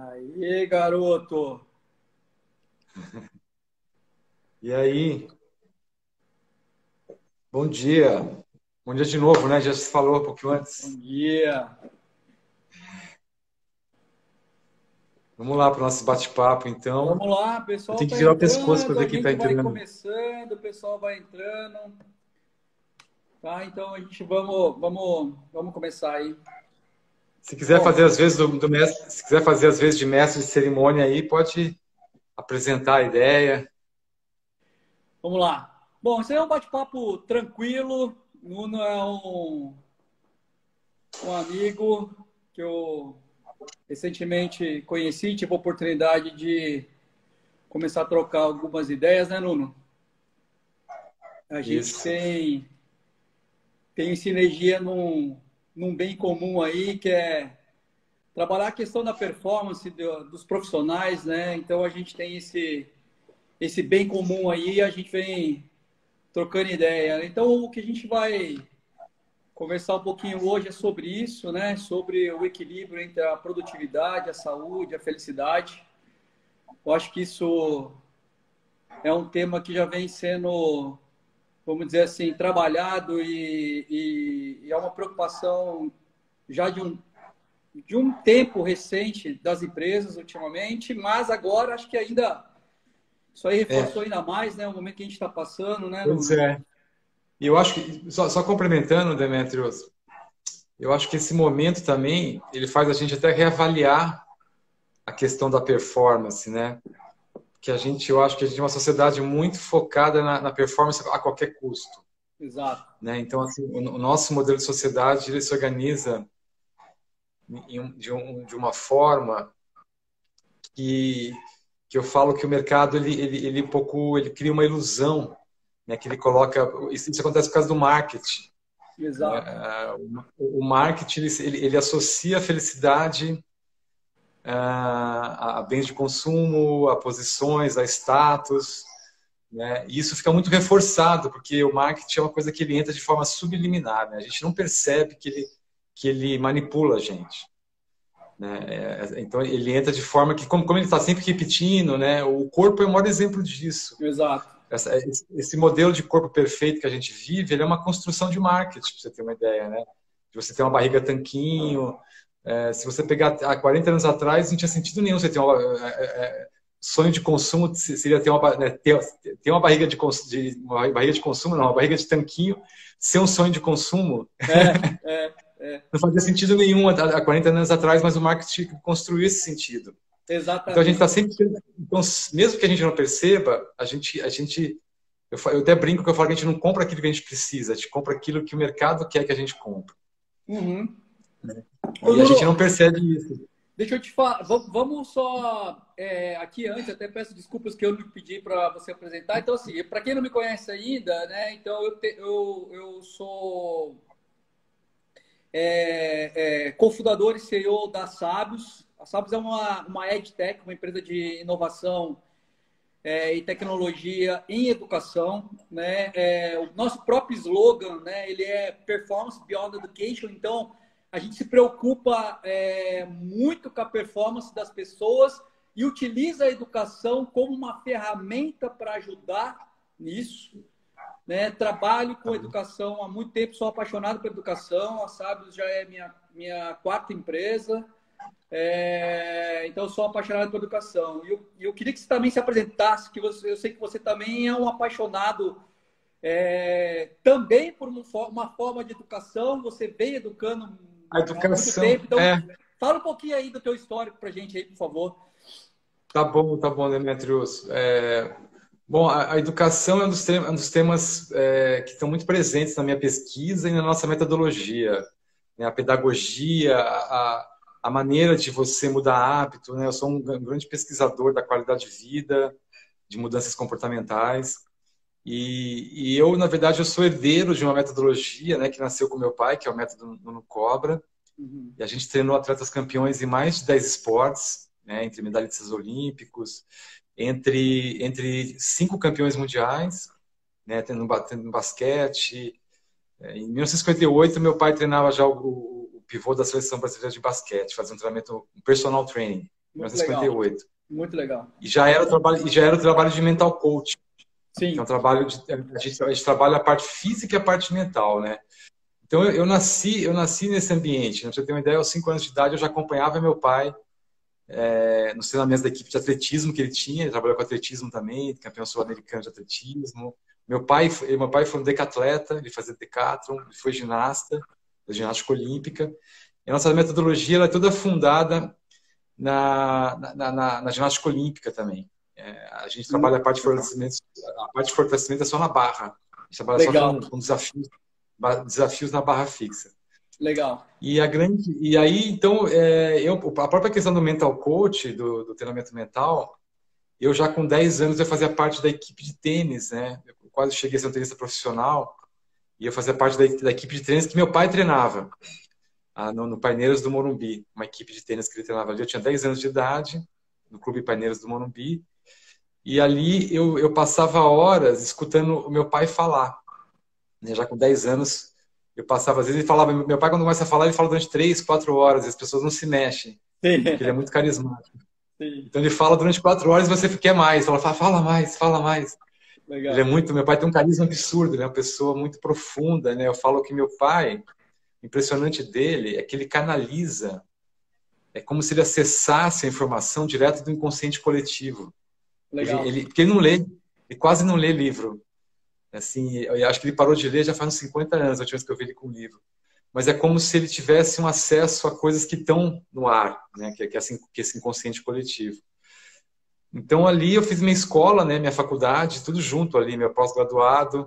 Aí, garoto. E aí, bom dia. Bom dia de novo, né? Já se falou um pouquinho Bom antes. dia. Vamos lá para o nosso bate-papo, então. Vamos lá, o Eu pessoal tenho que tá virar o pescoço para entrando, a ver quem está gente vai entrando. começando, o pessoal vai entrando, tá? Então a gente vamos começar aí. Se quiser Bom, fazer as vezes do mestre, se quiser fazer as vezes de mestre de cerimônia aí, pode apresentar a ideia. vamos lá. Bom, isso aí é um bate-papo tranquilo. Nuno é um amigo que eu recentemente conheci, tive a oportunidade de começar a trocar algumas ideias, né, Nuno? A gente Isso. tem sinergia num bem comum aí, que é trabalhar a questão da performance dos profissionais, né? Então a gente tem esse bem comum aí e a gente vem trocando ideia. Então o que a gente vai conversar um pouquinho hoje é sobre isso, né? Sobre o equilíbrio entre a produtividade, a saúde, a felicidade. Eu acho que isso é um tema que já vem sendo, vamos dizer assim, trabalhado e é uma preocupação já de um tempo recente das empresas ultimamente, mas agora acho que ainda isso aí reforçou É, ainda mais, né? O momento que a gente está passando, né, pois Nuno? é. E eu acho que, só complementando, Demetrios, eu acho que esse momento também, ele faz a gente até reavaliar a questão da performance, né? Que eu acho que a gente é uma sociedade muito focada na performance a qualquer custo, Exato. né? Então, assim, o nosso modelo de sociedade ele se organiza de uma forma que, que eu falo que o mercado ele cria uma ilusão, né? Que ele coloca isso acontece por causa do marketing, né? Exato. O marketing ele associa a felicidade a bens de consumo, a posições, a status, né? E isso fica muito reforçado, porque o marketing é uma coisa que ele entra de forma subliminar, né? A gente não percebe que ele manipula a gente, né? Então ele entra de forma que, como ele está sempre repetindo, né? O corpo é o maior exemplo disso. Exato. Esse modelo de corpo perfeito que a gente vive, ele é uma construção de marketing, para você ter uma ideia, né? De você ter uma barriga tanquinho. Se você pegar há 40 anos atrás, não tinha sentido nenhum você ter sonho de consumo seria ter uma barriga uma barriga de consumo, não, uma barriga de tanquinho, ser um sonho de consumo. É. Não fazia sentido nenhum há 40 anos atrás, mas o marketing construiu esse sentido. Então a gente está Exatamente. sempre. Então, mesmo que a gente não perceba, eu até brinco que eu falo que a gente não compra aquilo que a gente precisa, a gente compra aquilo que o mercado quer que a gente compre. Uhum. Ô, E a gente não Nuno, percebe isso. deixa eu te falar. Vamos só aqui antes, até peço desculpas que eu não pedi para você apresentar. Então, assim, para quem não me conhece ainda, né? Então, eu sou cofundador e CEO da Sábios. A Sábios é uma EdTech, uma empresa de inovação e tecnologia em educação, né? O nosso próprio slogan, né? Ele é Performance Beyond Education. Então, a gente se preocupa muito com a performance das pessoas e utiliza a educação como uma ferramenta para ajudar nisso, né? Trabalho com educação há muito tempo, sou apaixonado por educação. A Sábios já é minha quarta empresa. Então, eu sou apaixonado por educação. E eu queria que você também se apresentasse, eu sei que você também é um apaixonado também por uma forma de educação. Você vem educando A há muito educação, tempo. Então, fala um pouquinho aí do teu histórico para a gente aí, por favor. tá bom, Demetrius. Bom, a educação é um dos temas que estão muito presentes na minha pesquisa e na nossa metodologia, né? A pedagogia, a maneira de você mudar hábito, né? Eu sou um grande pesquisador da qualidade de vida, de mudanças comportamentais. Eu, na verdade, eu sou herdeiro de uma metodologia, né, que nasceu com meu pai, que é o método Nuno Cobra. Uhum. E a gente treinou atletas campeões em mais de 10 esportes, né, entre medalhistas olímpicos, entre 5 campeões mundiais, né, tendo basquete. Em 1958, meu pai treinava já o pivô da seleção brasileira de basquete, fazia um treinamento, um personal training. Muito legal. 1958. Muito legal. E já era o trabalho de mental coach. Sim. Que é um trabalho a gente trabalha a parte física e a parte mental, né? Então eu nasci nesse ambiente. Né? Pra você ter uma ideia, aos 5 anos de idade eu já acompanhava meu pai nos treinamentos da equipe de atletismo que ele tinha. Ele trabalhou com atletismo também, campeão sul-americano de atletismo. Meu pai foi um decatleta, ele fazia decathlon, ele foi ginasta, da ginástica olímpica. E a nossa metodologia ela é toda fundada na ginástica olímpica também. A gente trabalha a parte de fortalecimento é só na barra. A gente trabalha Legal. só com desafios na barra fixa. Legal. E aí, então, a própria questão do mental coach, do treinamento mental, eu já com 10 anos eu fazia parte da equipe de tênis, né? Eu quase cheguei a ser um tenista profissional e eu fazia parte da equipe de tênis que meu pai treinava, no Paineiras do Morumbi, uma equipe de tênis que ele treinava ali. Eu tinha 10 anos de idade, no Clube Paineiras do Morumbi, e ali eu passava horas escutando o meu pai falar, né? Já com 10 anos, eu passava, às vezes ele falava, meu pai quando começa a falar, ele fala durante 3, 4 horas, e as pessoas não se mexem, Sim. porque ele é muito carismático. Sim. Então ele fala durante 4 horas e você quer mais, fala mais, fala mais. Legal. Meu pai tem um carisma absurdo, ele é uma pessoa muito profunda, né? Eu falo que meu pai, o impressionante dele é que ele canaliza, é como se ele acessasse a informação direto do inconsciente coletivo. Legal. Porque ele não lê, ele quase não lê livro. Assim, eu acho que ele parou de ler já faz uns 50 anos, a última vez que eu vi ele com um livro. Mas é como se ele tivesse um acesso a coisas que estão no ar, né? Que esse inconsciente coletivo. Então ali eu fiz minha escola, né? Minha faculdade, tudo junto ali, meu pós-graduado,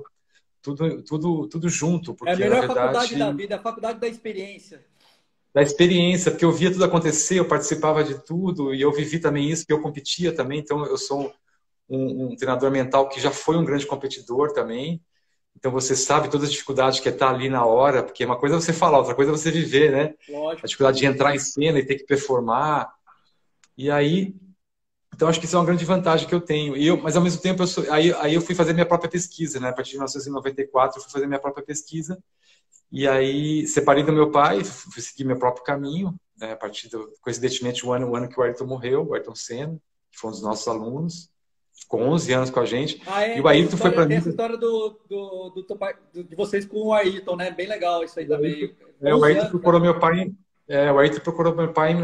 tudo junto, porque É a melhor na verdade faculdade da vida, a faculdade da experiência. da experiência, porque eu via tudo acontecer, eu participava de tudo e eu vivi também isso, porque eu competia também, então eu sou um treinador mental que já foi um grande competidor também. Então você sabe todas as dificuldades que é estar ali na hora, porque uma coisa é você falar, outra coisa é você viver, né? Lógico. A dificuldade de entrar em cena e ter que performar. E aí, então acho que isso é uma grande vantagem que eu tenho. Mas ao mesmo tempo, aí eu fui fazer minha própria pesquisa, né? A partir de 1994, eu fui fazer minha própria pesquisa. E aí, separei do meu pai, fui seguir meu próprio caminho, né? A partir coincidentemente, o ano que o Ayrton morreu, o Ayrton Senna, que foi um dos nossos alunos, ficou 11 anos com a gente. E o Ayrton foi para mim... Tem essa história de vocês com o Ayrton, né? Bem legal isso aí também. O Ayrton procurou meu pai... o Ayrton procurou meu pai em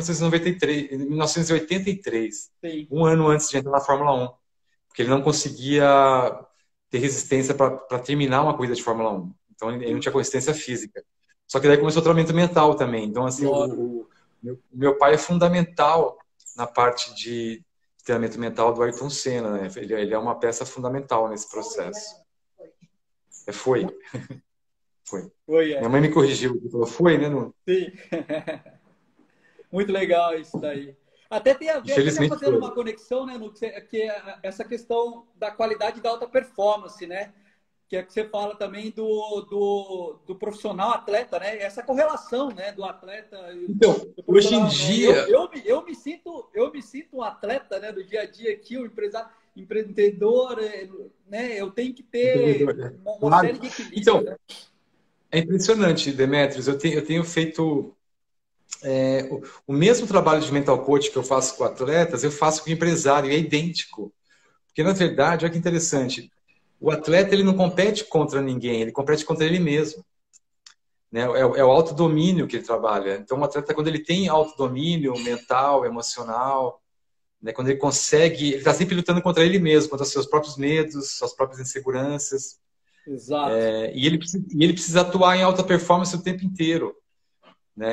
1983, Sim. Um ano antes de entrar na Fórmula 1, porque ele não conseguia ter resistência para terminar uma corrida de Fórmula 1. Então, ele não tinha consistência física. Só que daí começou o treinamento mental também. Então, assim, o meu pai é fundamental na parte de treinamento mental do Ayrton Senna, né? Ele é uma peça fundamental nesse processo. Foi. Minha mãe me corrigiu, falou, foi, né? Sim. Muito legal isso daí. Até tem a ver, Infelizmente, fazendo uma conexão, né, que é essa questão da qualidade da alta performance, né? Que é que você fala também do profissional atleta, né? Essa correlação, né, do atleta. Então, hoje em dia, eu me sinto um atleta, né, do dia a dia aqui, um empreendedor, né? Eu tenho que ter uma série de equilíbrios. Então, né? É impressionante, Demetrios. Eu tenho feito o mesmo trabalho de mental coach que eu faço com atletas, eu faço com empresário, e é idêntico. Porque, na verdade, olha que interessante, o atleta ele não compete contra ninguém, ele compete contra ele mesmo. Né? É o autodomínio que ele trabalha. Então, o atleta, quando ele tem autodomínio mental, emocional, né? Quando ele consegue, ele está sempre lutando contra ele mesmo, contra seus próprios medos, suas próprias inseguranças. Exato. E ele precisa atuar em alta performance o tempo inteiro. Né?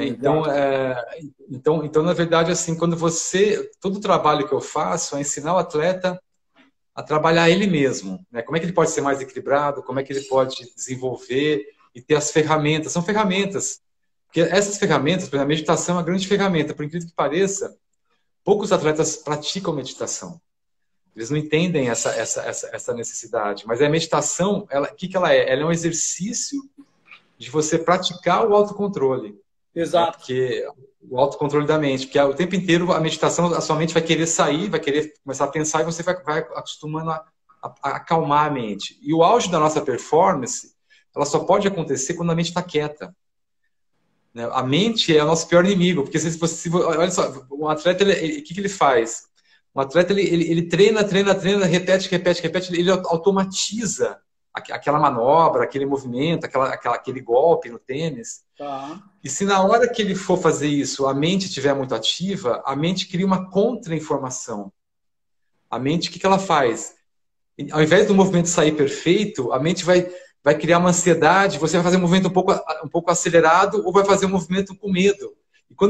Então, na verdade, assim, todo o trabalho que eu faço é ensinar o atleta a trabalhar ele mesmo, né? Como é que ele pode ser mais equilibrado, como é que ele pode desenvolver e ter as ferramentas. São ferramentas, porque essas ferramentas, por exemplo, a meditação é uma grande ferramenta, por incrível que pareça, poucos atletas praticam meditação. Eles não entendem essa necessidade, mas a meditação, o que ela é? Ela é um exercício de você praticar o autocontrole. Exato. Né? Porque o autocontrole da mente, porque o tempo inteiro a meditação, a sua mente vai querer sair, vai querer começar a pensar e você vai acostumando a acalmar a mente. E o auge da nossa performance, ela só pode acontecer quando a mente está quieta. né? A mente é o nosso pior inimigo, porque olha só, um atleta, o que ele faz? Um atleta, ele treina, repete, ele automatiza aquela manobra, aquele movimento, aquele golpe no tênis. Tá. E se na hora que ele for fazer isso, a mente estiver muito ativa, a mente cria uma contra-informação. A mente, o que ela faz? Ao invés do movimento sair perfeito, a mente vai criar uma ansiedade, você vai fazer um movimento um pouco acelerado ou vai fazer um movimento com medo. E quando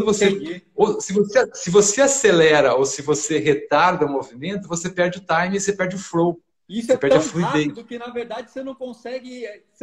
se você acelera ou se você retarda o movimento, você perde o time e você perde o flow. Isso você perde tão a fluidez. rápido que, na verdade, você não consegue...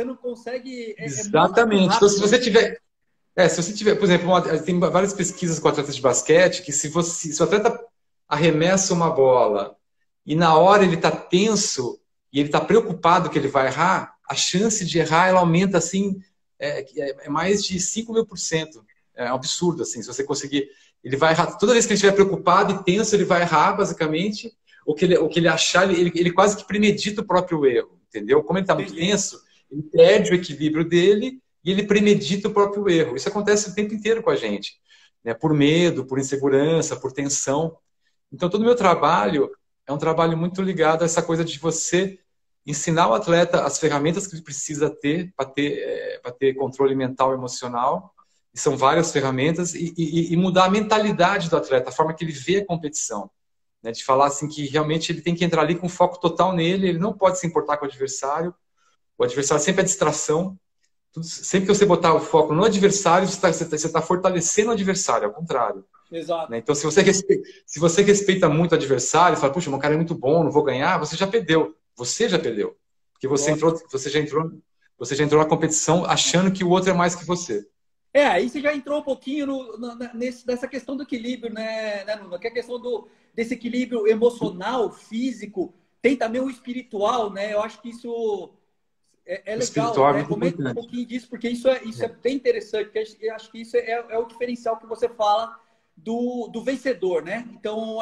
Exatamente. Então, se você tiver... se você tiver, por exemplo, tem várias pesquisas com atletas de basquete que se o atleta arremessa uma bola e na hora ele está tenso e ele está preocupado que ele vai errar, a chance de errar ela aumenta assim, mais de 5.000%. É um absurdo, assim, se você conseguir. Ele vai errar. Toda vez que ele estiver preocupado e tenso, ele vai errar, basicamente. O que ele achar, ele quase que premedita o próprio erro, entendeu? Como ele está muito tenso, ele perde o equilíbrio dele e ele premedita o próprio erro. Isso acontece o tempo inteiro com a gente, né? Por medo, por insegurança, por tensão. Então, todo o meu trabalho é um trabalho muito ligado a essa coisa de você ensinar o atleta as ferramentas que ele precisa ter para ter controle mental e emocional. E são várias ferramentas, e mudar a mentalidade do atleta, a forma que ele vê a competição. Né? De falar assim que realmente ele tem que entrar ali com foco total nele, ele não pode se importar com o adversário sempre é distração. Sempre que você botar o foco no adversário, você está fortalecendo o adversário, ao contrário. Exato. Né? Então, se você respeita muito o adversário, fala, puxa, meu cara é muito bom, não vou ganhar, você já perdeu. Você já perdeu. Porque você já entrou na competição achando que o outro é mais que você. Aí você já entrou um pouquinho nessa questão do equilíbrio, né, Nuno? Que é a questão desse equilíbrio emocional, físico, tem também o espiritual, né? Eu acho que isso é legal, né? Comenta um pouquinho disso, porque isso é bem interessante, porque eu acho que isso é o diferencial que você fala do vencedor, né? Então,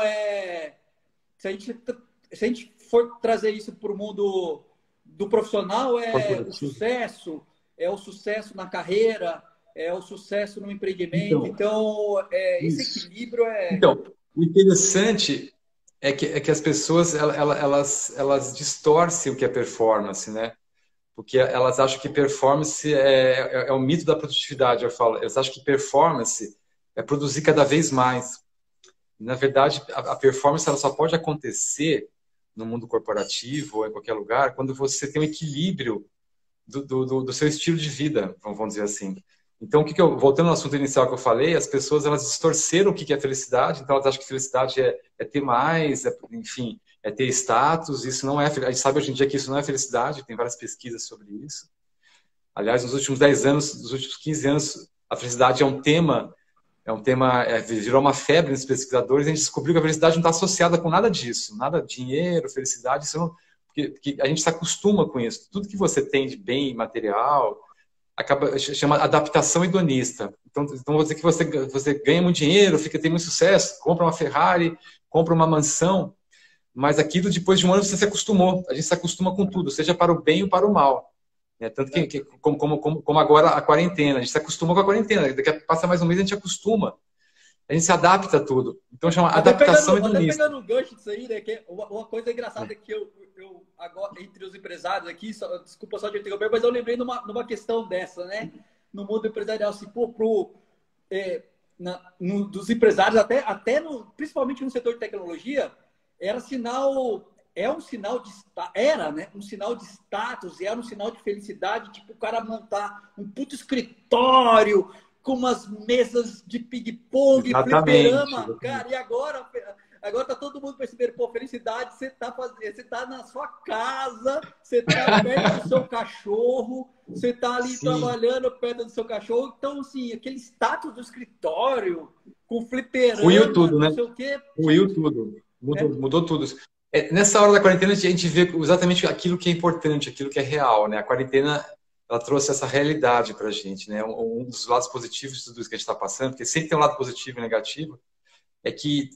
se a gente for trazer isso para o mundo do profissional, o sucesso na carreira, o sucesso no empreendimento. Então esse equilíbrio Então, o interessante é que as pessoas elas distorcem o que é performance, né? Porque elas acham que performance é o mito da produtividade, eu falo. Elas acham que performance é produzir cada vez mais. Na verdade, a performance ela só pode acontecer no mundo corporativo ou em qualquer lugar quando você tem um equilíbrio do seu estilo de vida, vamos dizer assim. Então, voltando ao assunto inicial que eu falei, as pessoas elas distorceram o que é felicidade, então elas acham que felicidade é ter mais, enfim, é ter status, isso não é, a gente sabe hoje em dia que isso não é felicidade, tem várias pesquisas sobre isso. Aliás, nos últimos 10 anos, nos últimos 15 anos, a felicidade é um tema, virou uma febre nos pesquisadores, a gente descobriu que a felicidade não está associada com nada disso, nada dinheiro, felicidade, isso não, porque a gente se acostuma com isso. Tudo que você tem de bem material chama adaptação hedonista. Então vou dizer que você ganha muito dinheiro, tem muito sucesso, compra uma Ferrari, compra uma mansão, mas aquilo depois de um ano você se acostumou. A gente se acostuma com tudo, seja para o bem ou para o mal. Né? Tanto que como agora a quarentena, a gente se acostuma com a quarentena. Daqui a passa mais um mês a gente acostuma. A gente se adapta a tudo. Então chama adaptação hedonista. Até pegando o gancho disso aí, né? Que uma coisa engraçada que eu agora, entre os empresários aqui, desculpa só de interromper, mas eu lembrei numa questão dessa, né? No mundo empresarial, assim, dos empresários, principalmente no setor de tecnologia, era um sinal de status, era um sinal de felicidade, tipo o cara montar um puto escritório com umas mesas de ping-pong, fliperama, cara, e agora tá todo mundo percebendo, felicidade, você tá na sua casa, você tá perto do seu cachorro, você tá ali trabalhando perto do seu cachorro, então, assim, aquele status do escritório, com fliperama, ruiu tudo, né? Não sei o quê. Ruiu tudo, mudou tudo. Nessa hora da quarentena, a gente vê exatamente aquilo que é importante, aquilo que é real, né? A quarentena, ela trouxe essa realidade pra gente, né? Um dos lados positivos de tudo isso que a gente está passando, porque sempre tem um lado positivo e negativo, é que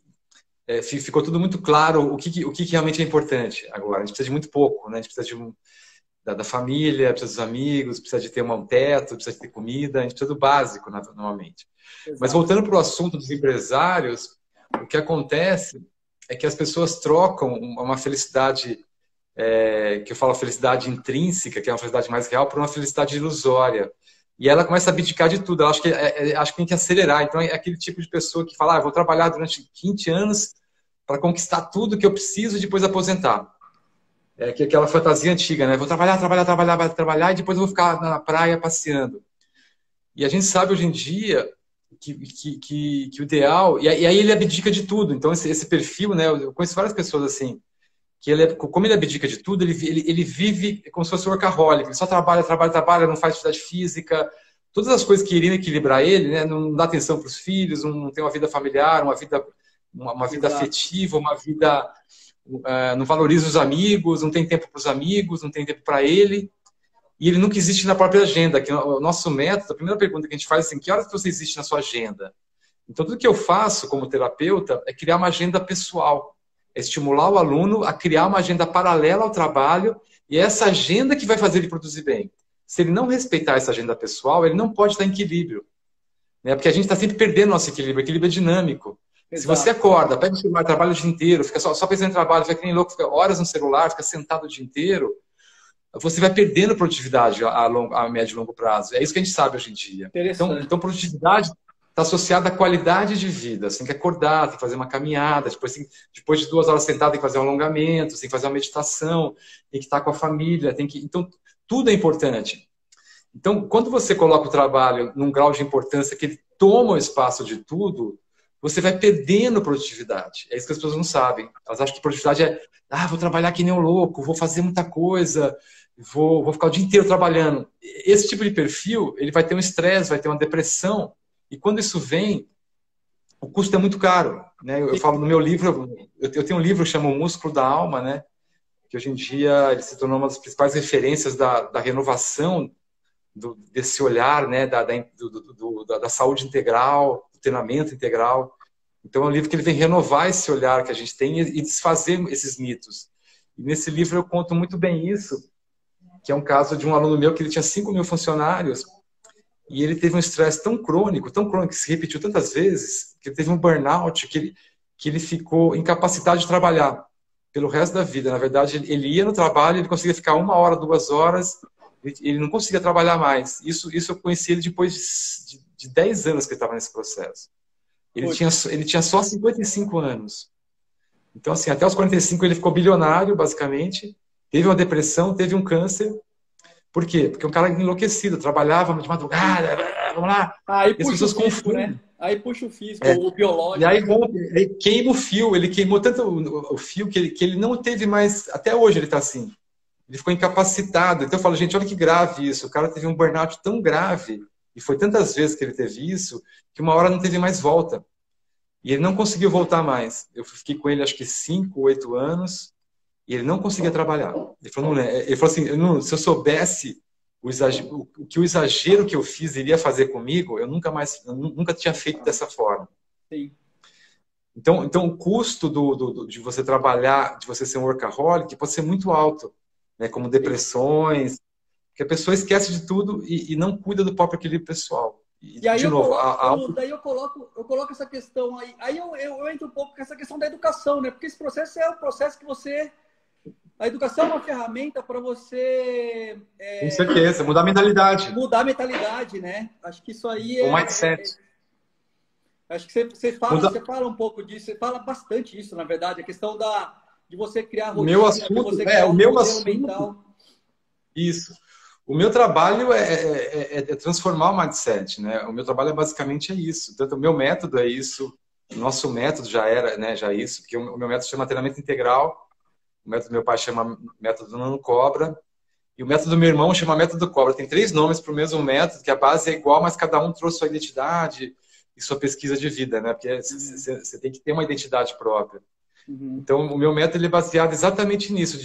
ficou tudo muito claro o que realmente é importante agora. A gente precisa de muito pouco, né? A gente precisa da família, precisa dos amigos, precisa de ter um teto, precisa de ter comida, a gente precisa do básico, normalmente. Exato. Mas voltando para o assunto dos empresários, o que acontece é que as pessoas trocam uma felicidade, que eu falo felicidade intrínseca, que é uma felicidade mais real, por uma felicidade ilusória. E ela começa a abdicar de tudo. Ela acho que tem que acelerar. Então, é aquele tipo de pessoa que fala, eu vou trabalhar durante 20 anos para conquistar tudo que eu preciso e depois aposentar. Que é aquela fantasia antiga, né? Vou trabalhar, trabalhar e depois eu vou ficar na praia passeando. E a gente sabe hoje em dia que o ideal... E aí ele abdica de tudo. Então, esse perfil, né? Eu conheço várias pessoas assim, como ele abdica de tudo, ele vive como se fosse um workaholic. Ele só trabalha, não faz atividade física. Todas as coisas que iriam equilibrar ele, né? Não dá atenção para os filhos, não tem uma vida familiar, uma vida afetiva, uma vida... não valoriza os amigos, não tem tempo para os amigos, não tem tempo para ele, e ele nunca existe na própria agenda. Que o nosso método, a primeira pergunta que a gente faz é assim, que horas você existe na sua agenda? Então, tudo que eu faço como terapeuta é criar uma agenda pessoal, é estimular o aluno a criar uma agenda paralela ao trabalho, e é essa agenda que vai fazer ele produzir bem. Se ele não respeitar essa agenda pessoal, ele não pode estar em equilíbrio, né? Porque a gente está sempre perdendo nosso equilíbrio. O equilíbrio é dinâmico. Exato. Se você acorda, pega o celular, trabalha o dia inteiro, fica só pensando em trabalho, fica que nem louco, fica horas no celular, fica sentado o dia inteiro, você vai perdendo produtividade a médio e longo prazo. É isso que a gente sabe hoje em dia. Então produtividade está associada à qualidade de vida. Você tem que acordar, tem que fazer uma caminhada, depois de 2 horas sentado, tem que fazer um alongamento, tem que fazer uma meditação, tem que estar com a família, então tudo é importante. Então, quando você coloca o trabalho num grau de importância que ele toma o espaço de tudo, você vai perdendo produtividade. É isso que as pessoas não sabem. Elas acham que produtividade vou trabalhar que nem um louco, vou fazer muita coisa, vou ficar o dia inteiro trabalhando. Esse tipo de perfil, ele vai ter um estresse, vai ter uma depressão, e quando isso vem, o custo é muito caro, né? Eu falo no meu livro, eu tenho um livro que chama O Músculo da Alma, né? Que hoje em dia ele se tornou uma das principais referências da renovação desse olhar, né? Da saúde integral, do treinamento integral. Então é um livro que ele vem renovar esse olhar que a gente tem e desfazer esses mitos. E nesse livro eu conto muito bem isso, que é um caso de um aluno meu que ele tinha 5.000 funcionários e ele teve um estresse tão crônico, que se repetiu tantas vezes, que ele teve um burnout, que ele ficou incapacitado de trabalhar pelo resto da vida. Na verdade, ele ia no trabalho, ele conseguia ficar 1 hora, 2 horas, ele não conseguia trabalhar mais. Isso eu conheci ele depois de 10 anos que ele estava nesse processo. Ele tinha só 55 anos. Então, assim, até os 45 ele ficou bilionário, basicamente. Teve uma depressão, teve um câncer. Por quê? Porque um cara enlouquecido, trabalhava de madrugada, vamos lá. Aí puxa o físico, né? Aí puxa o físico, o biológico. E aí ele queima o fio, ele queimou tanto o fio que ele não teve mais... Até hoje ele está assim. Ele ficou incapacitado. Então eu falo, gente, olha que grave isso. O cara teve um burnout tão grave, e foi tantas vezes que ele teve isso, que uma hora não teve mais volta. E ele não conseguiu voltar mais. Eu fiquei com ele acho que 5, 8 anos, e ele não conseguia trabalhar. Ele falou assim, se eu soubesse o exagero que eu fiz iria fazer comigo, eu nunca tinha feito dessa forma. Sim. Então o custo de você trabalhar, de você ser um workaholic, pode ser muito alto, né? Como depressões, porque a pessoa esquece de tudo e não cuida do próprio equilíbrio pessoal. E aí daí eu coloco essa questão aí eu entro um pouco com essa questão da educação, né? Porque esse processo é o processo que você... A educação é uma ferramenta para você... Com certeza, mudar a mentalidade. Mudar a mentalidade, né? Acho que isso aí o mindset. Acho que você fala um pouco disso, você fala bastante isso, na verdade, a questão de você criar rotina, o meu assunto mental. Isso. O meu trabalho é transformar o mindset, né? O meu trabalho basicamente é isso. Tanto o meu método é isso, o nosso método já era, né? Já é isso, porque o meu método chama treinamento integral, o método do meu pai chama método Nano Cobra, e o método do meu irmão chama método Cobra. Tem 3 nomes para o mesmo método, que a base é igual, mas cada um trouxe sua identidade e sua pesquisa de vida, né? Porque você tem que ter uma identidade própria. Uhum. Então, o meu método ele é baseado exatamente nisso,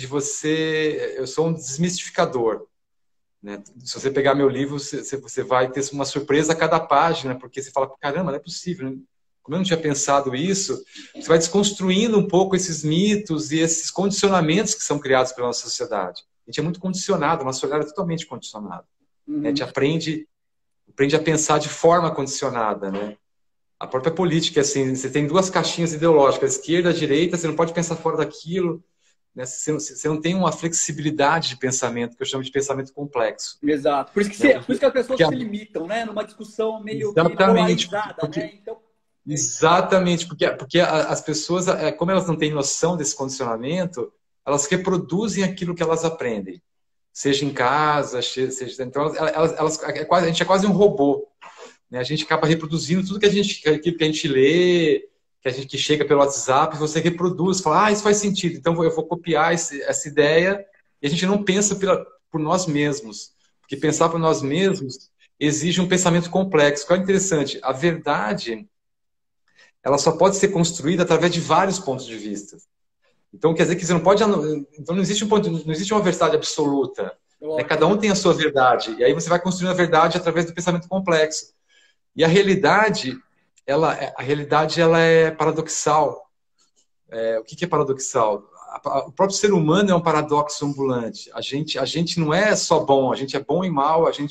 eu sou um desmistificador. Né? Se você pegar meu livro, você vai ter uma surpresa a cada página, porque você fala, caramba, não é possível. Como eu não tinha pensado isso, você vai desconstruindo um pouco esses mitos e esses condicionamentos que são criados pela nossa sociedade. A gente é muito condicionado, nosso olhar é totalmente condicionado. Uhum. A gente aprende a pensar de forma condicionada, né? A própria política, assim, você tem duas caixinhas ideológicas, esquerda, direita, você não pode pensar fora daquilo, né? Você não tem uma flexibilidade de pensamento, que eu chamo de pensamento complexo. Exato. Por isso que, Né? por isso que as pessoas Porque, se limitam, né? Numa discussão meio que exatamente, polarizada, né? Então, exatamente, porque as pessoas, como elas não têm noção desse condicionamento, elas reproduzem aquilo que elas aprendem. Seja em casa, seja... Então, a gente é quase um robô. Né? A gente acaba reproduzindo tudo aquilo que a gente lê, que chega pelo WhatsApp, você reproduz, fala, isso faz sentido, então eu vou copiar essa ideia, e a gente não pensa por nós mesmos. Porque pensar por nós mesmos exige um pensamento complexo. Qual é interessante? A verdade, ela só pode ser construída através de vários pontos de vista. Então, quer dizer que você não pode... Então, não existe uma verdade absoluta. Né? Cada um tem a sua verdade. E aí você vai construindo a verdade através do pensamento complexo. E a realidade, ela é paradoxal. O que é paradoxal? O próprio ser humano é um paradoxo ambulante. A gente não é só bom, a gente é bom e mal, às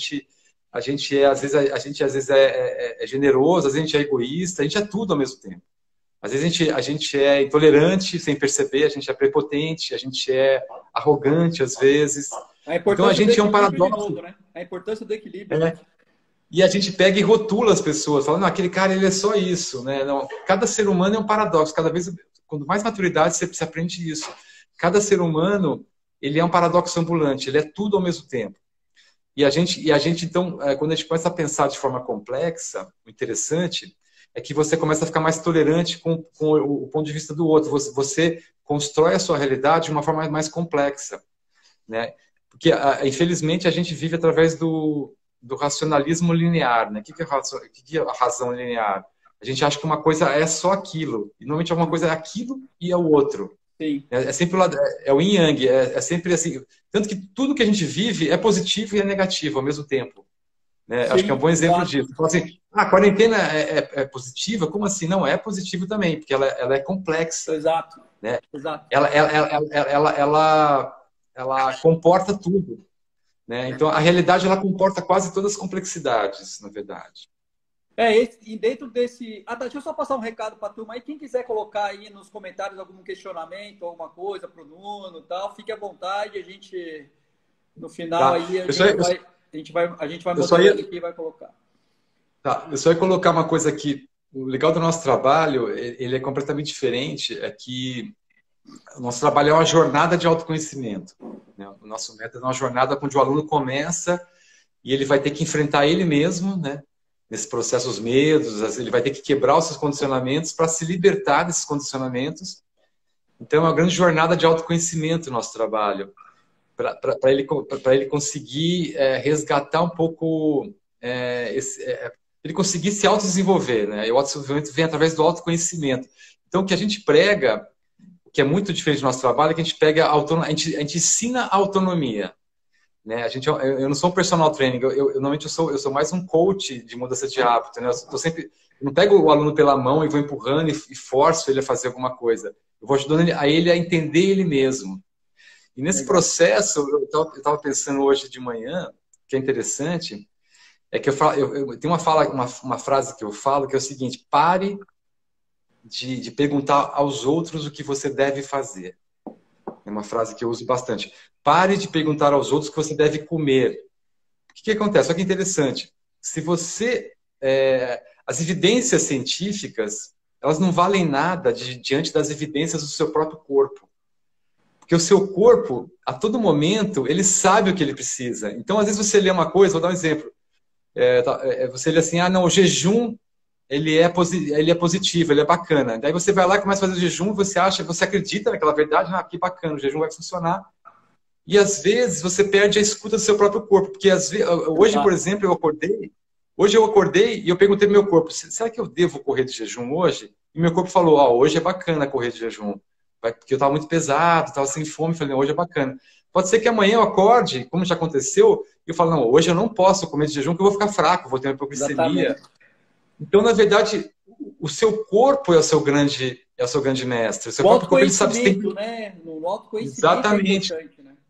vezes é generoso, às vezes a gente é egoísta, a gente é tudo ao mesmo tempo. Às vezes a gente é intolerante sem perceber, a gente é prepotente, a gente é arrogante às vezes. Então a gente é um paradoxo. Novo, né? A importância do equilíbrio. E a gente pega e rotula as pessoas, falando, não, aquele cara ele é só isso. Né? Não, cada ser humano é um paradoxo. Cada vez, quanto mais maturidade, você aprende isso. Cada ser humano ele é um paradoxo ambulante, ele é tudo ao mesmo tempo. E a gente então, quando a gente começa a pensar de forma complexa, o interessante é que você começa a ficar mais tolerante com o ponto de vista do outro. Você constrói a sua realidade de uma forma mais complexa. Né? Porque, infelizmente, a gente vive através do racionalismo linear. Né? O que é a razão linear? A gente acha que uma coisa é só aquilo. E, normalmente, alguma coisa é aquilo e é o outro. Sim. É sempre o yin yang. É sempre assim. Tanto que tudo que a gente vive é positivo e é negativo ao mesmo tempo. Né? Sim, acho que é um bom exemplo disso. Fala assim, a quarentena é positiva? Como assim? Não, é positivo também, porque ela é complexa. Exato. Né? Exato. Ela comporta tudo. Né? Então, a realidade ela comporta quase todas as complexidades, na verdade. E dentro desse... deixa eu só passar um recado para a turma aí. Quem quiser colocar aí nos comentários algum questionamento, alguma coisa para o Nuno e tal, fique à vontade. A gente, no final, aí, a gente vai moderando aqui e vai colocar. Tá, eu só ia colocar uma coisa aqui. O legal do nosso trabalho, ele é completamente diferente, é que o nosso trabalho é uma jornada de autoconhecimento. Né? O nosso método é uma jornada onde o aluno começa e ele vai ter que enfrentar ele mesmo, né? Nesse processo, os medos, ele vai ter que quebrar os seus condicionamentos para se libertar desses condicionamentos. Então, é uma grande jornada de autoconhecimento o nosso trabalho, para ele conseguir resgatar um pouco, ele conseguir se autodesenvolver. Né? E o autodesenvolvimento vem através do autoconhecimento. Então, o que a gente prega, o que é muito diferente do nosso trabalho, é que a gente pega a gente ensina a autonomia. Né? Eu não sou um personal trainer, normalmente eu sou mais um coach de mudança de hábito. Né? Eu não pego o aluno pela mão e vou empurrando e forço ele a fazer alguma coisa. Eu vou ajudando ele a entender ele mesmo. E nesse processo, eu estava pensando hoje de manhã, que é interessante, é que eu tenho uma frase que eu falo, que é o seguinte: pare de perguntar aos outros o que você deve fazer. É uma frase que eu uso bastante. Pare de perguntar aos outros o que você deve comer. O que acontece? Olha que interessante. Se você... as evidências científicas, elas não valem nada diante das evidências do seu próprio corpo. Porque o seu corpo, a todo momento, ele sabe o que ele precisa. Então, às vezes você lê uma coisa, vou dar um exemplo. Você lê assim, não, o jejum ele é positivo, ele é bacana. Daí você vai lá e começa a fazer o jejum, você acredita naquela verdade, que bacana, o jejum vai funcionar. E às vezes você perde a escuta do seu próprio corpo, porque hoje, por exemplo, eu acordei e eu perguntei pro meu corpo, será que eu devo correr de jejum hoje? E meu corpo falou, hoje é bacana correr de jejum, porque eu estava muito pesado, estava sem fome, falei, hoje é bacana. Pode ser que amanhã eu acorde, como já aconteceu, e eu falo, não, hoje eu não posso comer de jejum, porque eu vou ficar fraco, vou ter uma hipoglicemia. Então, na verdade, o seu corpo é o seu grande mestre. O seu próprio corpo, ele sabe se tem... né? No autoconhecimento. Exatamente. É importante, né?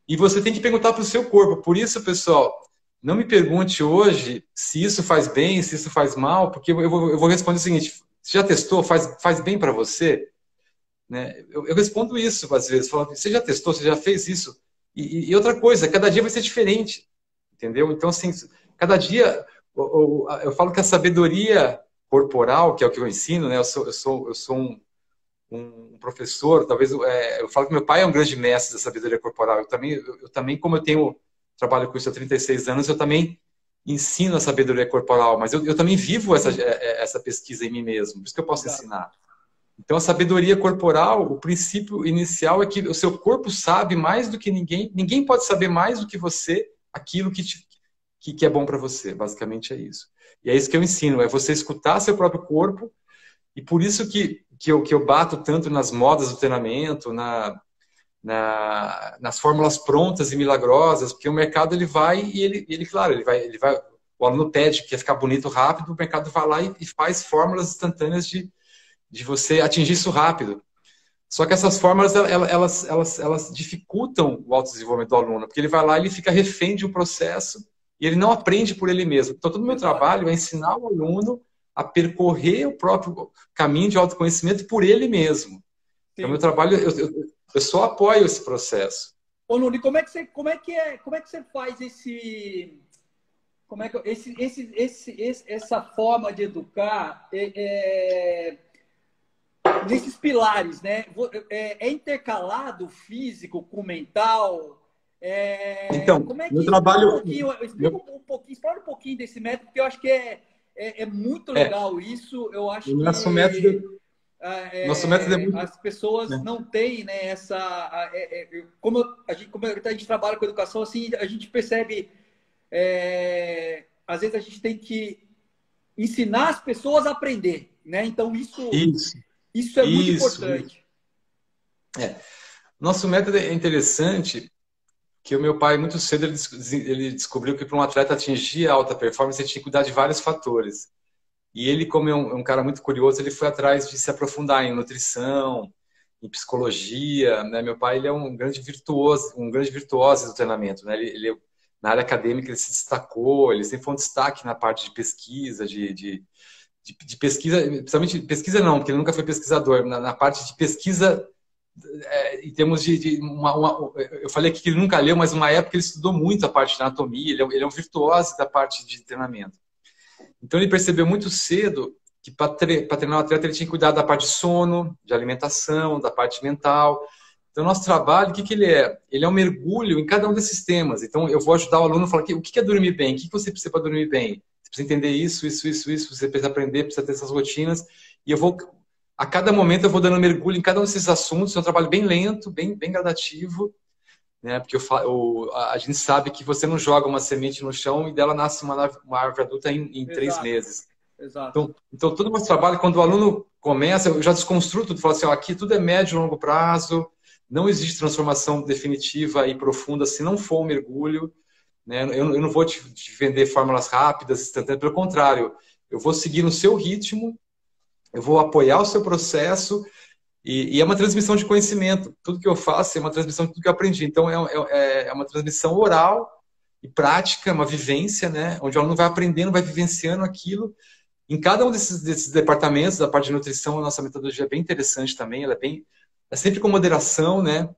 E você tem que perguntar para o seu corpo. Por isso, pessoal, não me pergunte hoje se isso faz bem, se isso faz mal, porque eu vou responder o seguinte: você já testou? Faz bem para você? Né? Eu respondo isso às vezes. Falo, você já testou? Você já fez isso? E outra coisa, cada dia vai ser diferente. Entendeu? Então, assim, cada dia... Eu falo que a sabedoria corporal, que é o que eu ensino, né? Eu sou um professor, talvez eu falo que meu pai é um grande mestre da sabedoria corporal. Eu também, como eu trabalho com isso há 36 anos, eu também ensino a sabedoria corporal, mas eu também vivo essa pesquisa em mim mesmo, por isso que eu posso ensinar. Então, a sabedoria corporal, o princípio inicial é que o seu corpo sabe mais do que ninguém, ninguém pode saber mais do que você aquilo que é bom para você, basicamente é isso. E é isso que eu ensino, é você escutar seu próprio corpo, e por isso que eu bato tanto nas modas do treinamento, nas fórmulas prontas e milagrosas, porque o mercado ele vai e claro, ele vai, o aluno pede que quer ficar bonito rápido, o mercado vai lá e faz fórmulas instantâneas de você atingir isso rápido. Só que essas fórmulas, elas dificultam o autodesenvolvimento do aluno, porque ele vai lá e ele fica refém de um processo e ele não aprende por ele mesmo. Então, todo o meu trabalho é ensinar o aluno a percorrer o próprio caminho de autoconhecimento por ele mesmo. Sim. Então, meu trabalho, eu só apoio esse processo. Ô, Nuno, como é que você faz essa forma de educar nesses pilares, né? É intercalado físico com mental? Então, como é que meu trabalho... Explora um pouquinho desse método, porque eu acho que é muito legal isso. Eu acho que nosso método é muito... as pessoas não têm, né, essa... como a gente trabalha com educação, assim, a gente percebe... às vezes a gente tem que ensinar as pessoas a aprender, né? Então, isso é muito importante. Nosso método é interessante, que o meu pai, muito cedo, ele descobriu que para um atleta atingir a alta performance, ele tinha que cuidar de vários fatores. E ele, como é um cara muito curioso, ele foi atrás de se aprofundar em nutrição, em psicologia, né? Meu pai, ele é um grande virtuoso do treinamento, né? Na área acadêmica, ele se destacou, ele sempre foi um destaque na parte de pesquisa, de pesquisa, principalmente pesquisa não, porque ele nunca foi pesquisador, na parte de pesquisa, em termos eu falei aqui que ele nunca leu, mas uma época ele estudou muito a parte de anatomia, ele é um virtuoso da parte de treinamento. Então ele percebeu muito cedo que para treinar o atleta ele tinha que cuidar da parte de sono, de alimentação, da parte mental. Então, nosso trabalho, o que ele é? Ele é um mergulho em cada um desses temas. Então, eu vou ajudar o aluno a falar o que é dormir bem? O que você precisa para dormir bem? Você precisa entender isso. Você precisa aprender, precisa ter essas rotinas. E a cada momento, eu vou dando um mergulho em cada um desses assuntos. É um trabalho bem lento, bem gradativo. Né? Porque a gente sabe que você não joga uma semente no chão e dela nasce uma árvore adulta em 3 meses. Exato. Então, todo o nosso trabalho, quando o aluno começa, eu já desconstruo tudo. Falo assim, aqui tudo é médio e longo prazo. Não existe transformação definitiva e profunda se não for um mergulho. Né? Eu não vou te vender fórmulas rápidas, instantâneas. Pelo contrário, eu vou seguir no seu ritmo, eu vou apoiar o seu processo e é uma transmissão de conhecimento. Tudo que eu faço é uma transmissão de tudo que eu aprendi. Então, é uma transmissão oral e prática, uma vivência, né? Onde o aluno vai aprendendo, vai vivenciando aquilo. Em cada um desses departamentos, da parte de nutrição, a nossa metodologia é bem interessante também. Ela é sempre com moderação, né?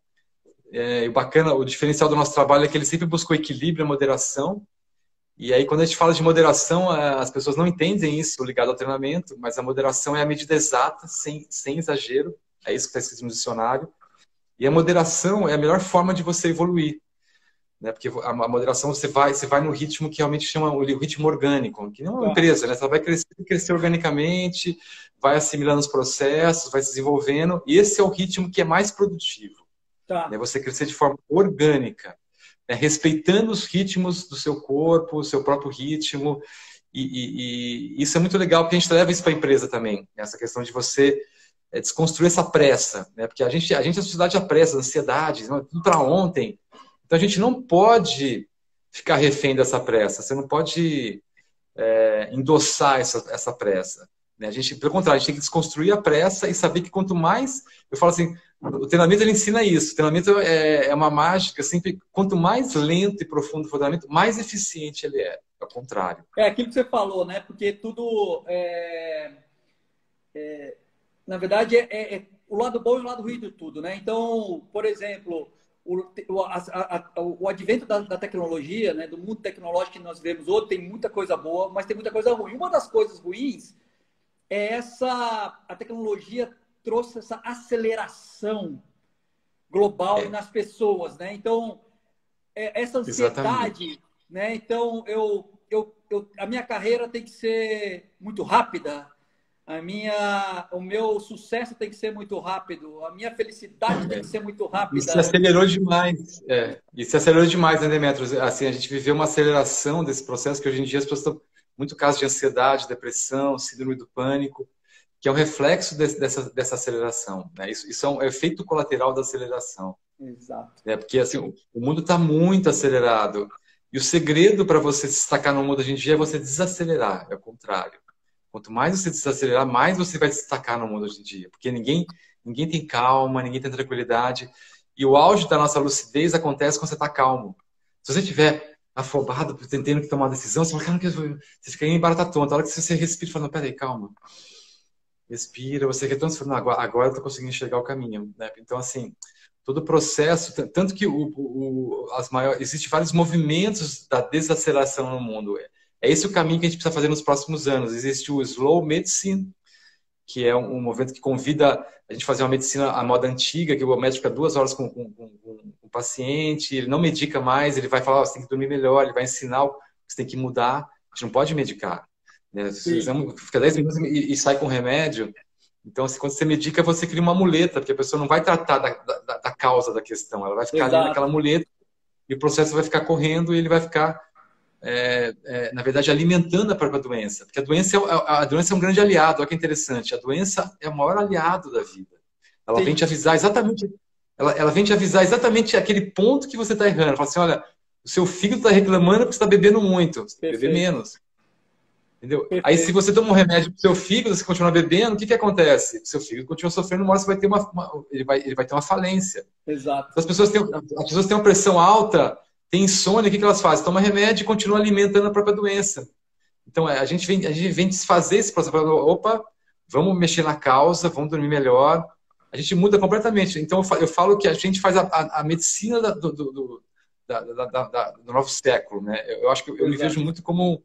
O bacana, o diferencial do nosso trabalho é que ele sempre buscou equilíbrio e moderação. E aí, quando a gente fala de moderação, as pessoas não entendem isso ligado ao treinamento, mas a moderação é a medida exata, sem exagero. É isso que está escrito no dicionário. E a moderação é a melhor forma de você evoluir. Né? Porque a moderação, você vai no ritmo que realmente chama o ritmo orgânico, que não é uma empresa, né? Você vai crescer organicamente, vai assimilando os processos, vai se desenvolvendo, e esse é o ritmo que é mais produtivo. Né? Você crescer de forma orgânica, né? Respeitando os ritmos do seu corpo, o seu próprio ritmo, e isso é muito legal, porque a gente leva isso para a empresa também, essa questão de você desconstruir essa pressa, né? Porque a sociedade apressa, ansiedade, tudo para ontem. Então, a gente não pode ficar refém dessa pressa. Você não pode endossar essa pressa. né? A gente, pelo contrário, a gente tem que desconstruir a pressa e saber que quanto mais... Eu falo assim, o treinamento ele ensina isso. O treinamento é uma mágica, assim, quanto mais lento e profundo for o treinamento, mais eficiente ele é. É o contrário. É aquilo que você falou, né? Porque tudo... na verdade, o lado bom e o lado ruim de tudo, né? Então, por exemplo, o advento da tecnologia, né? Do mundo tecnológico que nós vivemos hoje, tem muita coisa boa, mas tem muita coisa ruim. Uma das coisas ruins é a tecnologia trouxe essa aceleração global nas pessoas, né? Então, essa ansiedade, exatamente, né? Então, a minha carreira tem que ser muito rápida, o meu sucesso tem que ser muito rápido, a minha felicidade tem que ser muito Isso se rápida. acelerou demais. Isso se acelerou demais, né, Demetrios? Assim, a gente viveu uma aceleração desse processo que hoje em dia as pessoas estão muito casos de ansiedade, depressão, síndrome do pânico, que é um reflexo dessa aceleração, né? Isso é um efeito colateral da aceleração. Exato. Né? Porque assim, o mundo está muito acelerado. E o segredo para você se destacar no mundo hoje em dia é você desacelerar, é o contrário. Quanto mais você desacelerar, mais você vai destacar no mundo hoje em dia. Porque ninguém tem calma, ninguém tem tranquilidade. E o auge da nossa lucidez acontece quando você está calmo. Se você estiver afobado, tentando tomar uma decisão, você fala, você fica em barata tonta. A hora que você respira, fala, peraí, calma. Respira, você retorna, você fala, agora eu estou conseguindo enxergar o caminho. Né? Então, assim, todo o processo, tanto que existem vários movimentos da desaceleração no mundo. É esse o caminho que a gente precisa fazer nos próximos anos. Existe o Slow Medicine, que é um movimento que convida a gente a fazer uma medicina à moda antiga, que o médico fica 2 horas com o paciente, ele não medica mais, ele vai falar, você tem que dormir melhor, ele vai ensinar o que você tem que mudar. A gente não pode medicar. Né? Fica 10 minutos e sai com remédio. Então, assim, quando você medica, você cria uma muleta, porque a pessoa não vai tratar da causa da questão, ela vai ficar ali naquela muleta e o processo vai ficar correndo e ele vai ficar, na verdade, alimentando a própria doença. Porque a doença é um grande aliado, olha que interessante. A doença é o maior aliado da vida. Ela vem te avisar exatamente, ela vem te avisar exatamente aquele ponto que você está errando. Fala assim, olha, o seu fígado está reclamando porque você está bebendo muito, você tem que beber menos. Entendeu? Aí, se você toma um remédio pro seu fígado, você continua bebendo, o que acontece? O seu fígado continua sofrendo, uma hora você vai ter ele vai ter uma falência. Exato. Então, as pessoas têm uma pressão alta, têm insônia, o que elas fazem? Toma remédio e continua alimentando a própria doença. Então, a gente vem desfazer esse processo. Opa, vamos mexer na causa, vamos dormir melhor. A gente muda completamente. Então, eu falo que a gente faz a medicina do novo século. Né? Eu acho que eu me vejo muito como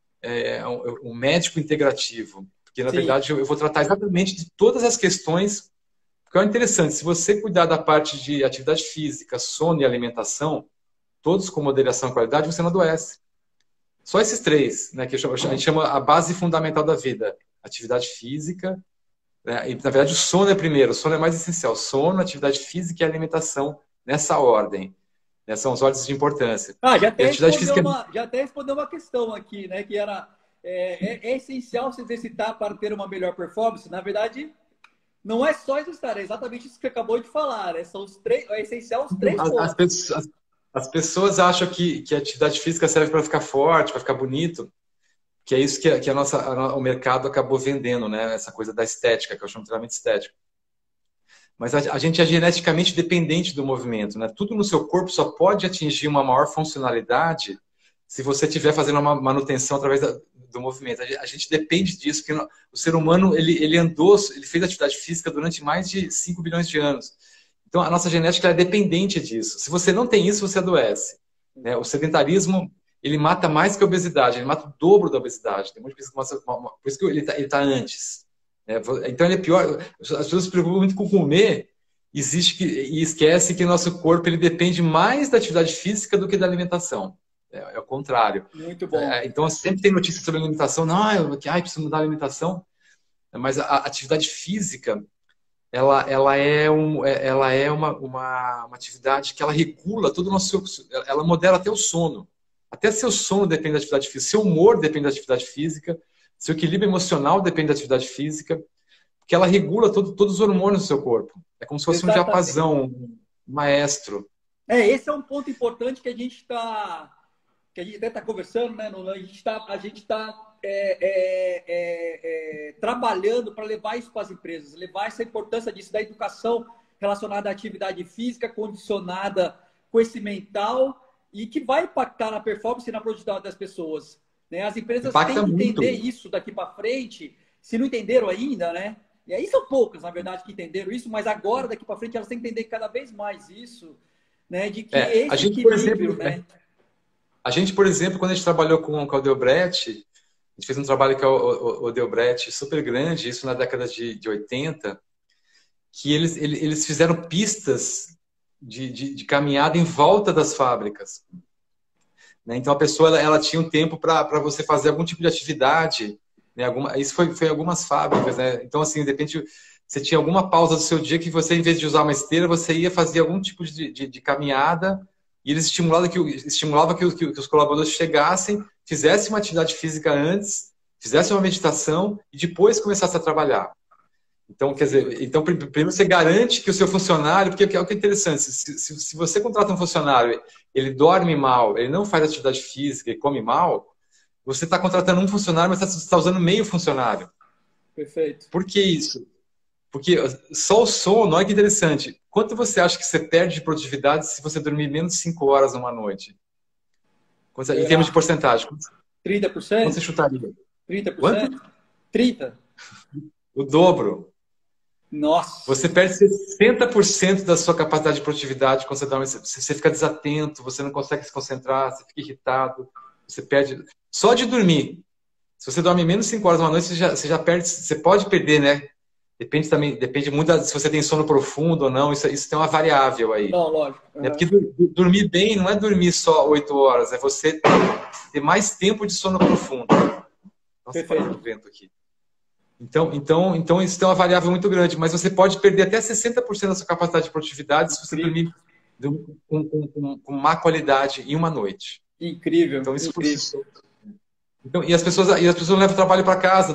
um médico integrativo, porque na verdade eu vou tratar exatamente de todas as questões, porque é interessante, se você cuidar da parte de atividade física, sono e alimentação, todos com moderação e qualidade, você não adoece. Só esses 3, né, que a gente chama a base fundamental da vida, atividade física, né, e na verdade o sono é primeiro, o sono é mais essencial, sono, atividade física e alimentação, nessa ordem. São as ordens de importância. Já até respondeu uma questão aqui, né? Que era é essencial se exercitar para ter uma melhor performance. Na verdade, não é só exercitar, é exatamente isso que você acabou de falar. É essencial os 3 pontos. As pessoas acham que a atividade física serve para ficar forte, para ficar bonito, que é isso que o mercado acabou vendendo, né? Essa coisa da estética, que eu chamo de treinamento estético. Mas a gente é geneticamente dependente do movimento, né? Tudo no seu corpo só pode atingir uma maior funcionalidade se você estiver fazendo uma manutenção através do movimento. A gente depende disso, porque o ser humano ele fez atividade física durante mais de 5 bilhões de anos. Então a nossa genética é dependente disso. Se você não tem isso, você adoece. Né? O sedentarismo ele mata mais que a obesidade, ele mata o dobro da obesidade. Tem muita pesquisa, por isso que ele está antes. Então ele é pior. As pessoas se preocupam muito com comer e esquece que o nosso corpo ele depende mais da atividade física do que da alimentação. É o contrário. Muito bom. Então sempre tem notícias sobre alimentação. Não, preciso mudar a alimentação. Mas a atividade física ela é uma atividade que ela regula todo o nosso. Ela modela até o sono. Até seu sono depende da atividade física. Seu humor depende da atividade física. Seu equilíbrio emocional depende da atividade física, porque ela regula todos os hormônios do seu corpo. É como se fosse um diapasão, um maestro. Esse é um ponto importante que a gente está que a gente até está conversando, né, Nuno? A gente está trabalhando para levar isso para as empresas, levar essa importância disso, da educação relacionada à atividade física, condicionada com esse mental, e que vai impactar na performance e na produtividade das pessoas. Né? As empresas têm que entender isso daqui para frente, se não entenderam ainda, né? E aí são poucas, na verdade, que entenderam isso, mas agora, daqui para frente, elas têm que entender cada vez mais isso, né? De que esse equilíbrio, né? A gente, por exemplo, quando a gente trabalhou com o Odebrecht, a gente fez um trabalho com o Odebrecht super grande, isso na década de 80, que eles fizeram pistas de caminhada em volta das fábricas. Né? Então, a pessoa ela tinha um tempo para você fazer algum tipo de atividade. Né? Isso foi em algumas fábricas. Né? Então, assim, de repente, você tinha alguma pausa do seu dia que você, em vez de usar uma esteira, você ia fazer algum tipo de caminhada, e eles estimulavam que os colaboradores chegassem, fizessem uma atividade física antes, fizessem uma meditação e depois começassem a trabalhar. Então, quer dizer, primeiro você garante que o seu funcionário, porque é o que é interessante, se você contrata um funcionário, ele dorme mal, ele não faz atividade física e come mal, você está contratando um funcionário, mas você está usando meio funcionário. Perfeito. Por que isso? Porque só o sono, olha que interessante. Quanto você acha que você perde de produtividade se você dormir menos de 5 horas numa noite? Em termos de porcentagem. 30%? Quanto você chutaria? 30%? Quanto? 30%. O dobro. Nossa! Você perde 60% da sua capacidade de produtividade quando você dorme. Você fica desatento, você não consegue se concentrar, você fica irritado, você perde. Só de dormir. Se você dorme menos de 5 horas numa noite, você já perde. Você pode perder, né? Depende muito se você tem sono profundo ou não. Isso tem uma variável aí. Não, lógico. Né? Porque dormir bem não é dormir só 8 horas, é você ter mais tempo de sono profundo. Nossa, tá um vento aqui. Então, isso tem uma variável muito grande, mas você pode perder até 60% da sua capacidade de produtividade se você dormir com má qualidade em uma noite. Incrível. Então, isso incrível. Então, e as pessoas levam o trabalho para casa,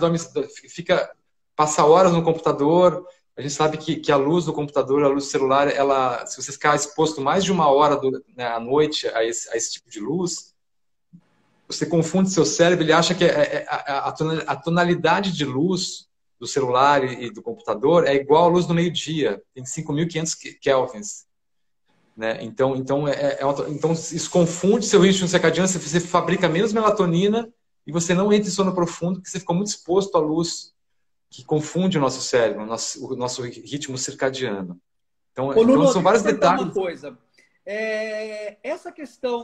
passa horas no computador. A gente sabe que a luz do computador, a luz do celular, se você ficar exposto mais de 1 hora à noite a esse tipo de luz, você confunde seu cérebro, ele acha que a tonalidade de luz do celular e do computador é igual à luz do meio-dia, tem 5.500 kelvins. Né? Então, isso confunde seu ritmo circadiano, você fabrica menos melatonina e você não entra em sono profundo, porque você ficou muito exposto à luz que confunde o nosso cérebro, o nosso ritmo circadiano. Então, Nuno, são vários detalhes. Uma coisa. Essa questão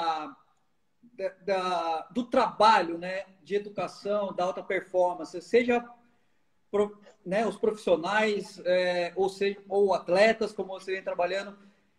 do trabalho, né, de educação, da alta performance, seja os profissionais ou atletas, como você vem trabalhando,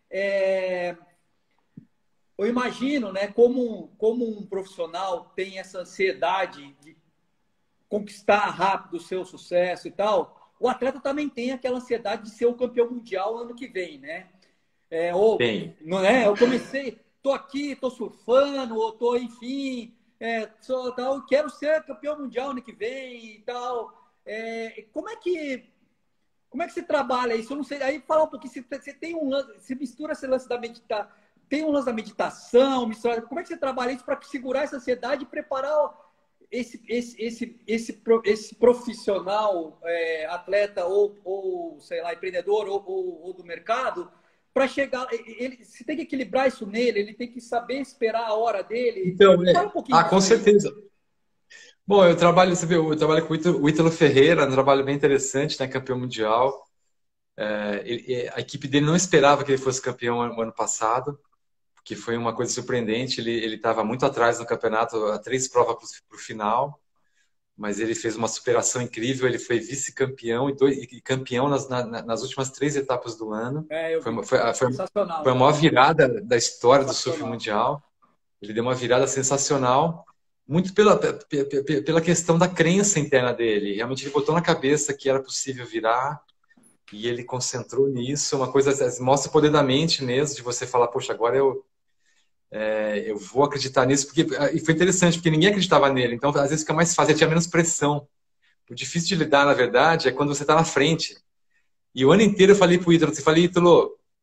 eu imagino, né, como um profissional tem essa ansiedade de conquistar rápido o seu sucesso e tal, o atleta também tem aquela ansiedade de ser o campeão mundial ano que vem, né? Não é? Eu comecei, tô aqui, tô surfando, ou tô, enfim, quero ser campeão mundial ano que vem e tal. Como é que você trabalha isso? Eu não sei. Aí fala um pouquinho, você tem se mistura esse lance da meditação, tem um lance da meditação, como é que você trabalha isso para segurar essa ansiedade e preparar esse profissional, atleta ou sei lá, empreendedor ou do mercado, para chegar, você tem que equilibrar isso nele, ele tem que saber esperar a hora dele. Então, com certeza. Bom, eu trabalho com o Ítalo Ferreira, um trabalho bem interessante, né, campeão mundial. A equipe dele não esperava que ele fosse campeão no ano passado, que foi uma coisa surpreendente. Ele estava muito atrás no campeonato, a 3 provas para o final, mas ele fez uma superação incrível. Ele foi vice-campeão e campeão nas últimas 3 etapas do ano. Foi a maior virada da história do surf mundial. Ele deu uma virada sensacional, muito pela questão da crença interna dele. Realmente ele botou na cabeça que era possível virar, e ele concentrou nisso. Uma coisa, mostra o poder da mente mesmo, de você falar, poxa, agora eu vou acreditar nisso, e foi interessante, porque ninguém acreditava nele, então às vezes fica mais fácil, tinha menos pressão. O difícil de lidar, na verdade, é quando você está na frente. E o ano inteiro eu falei pro Ítalo, Ítalo,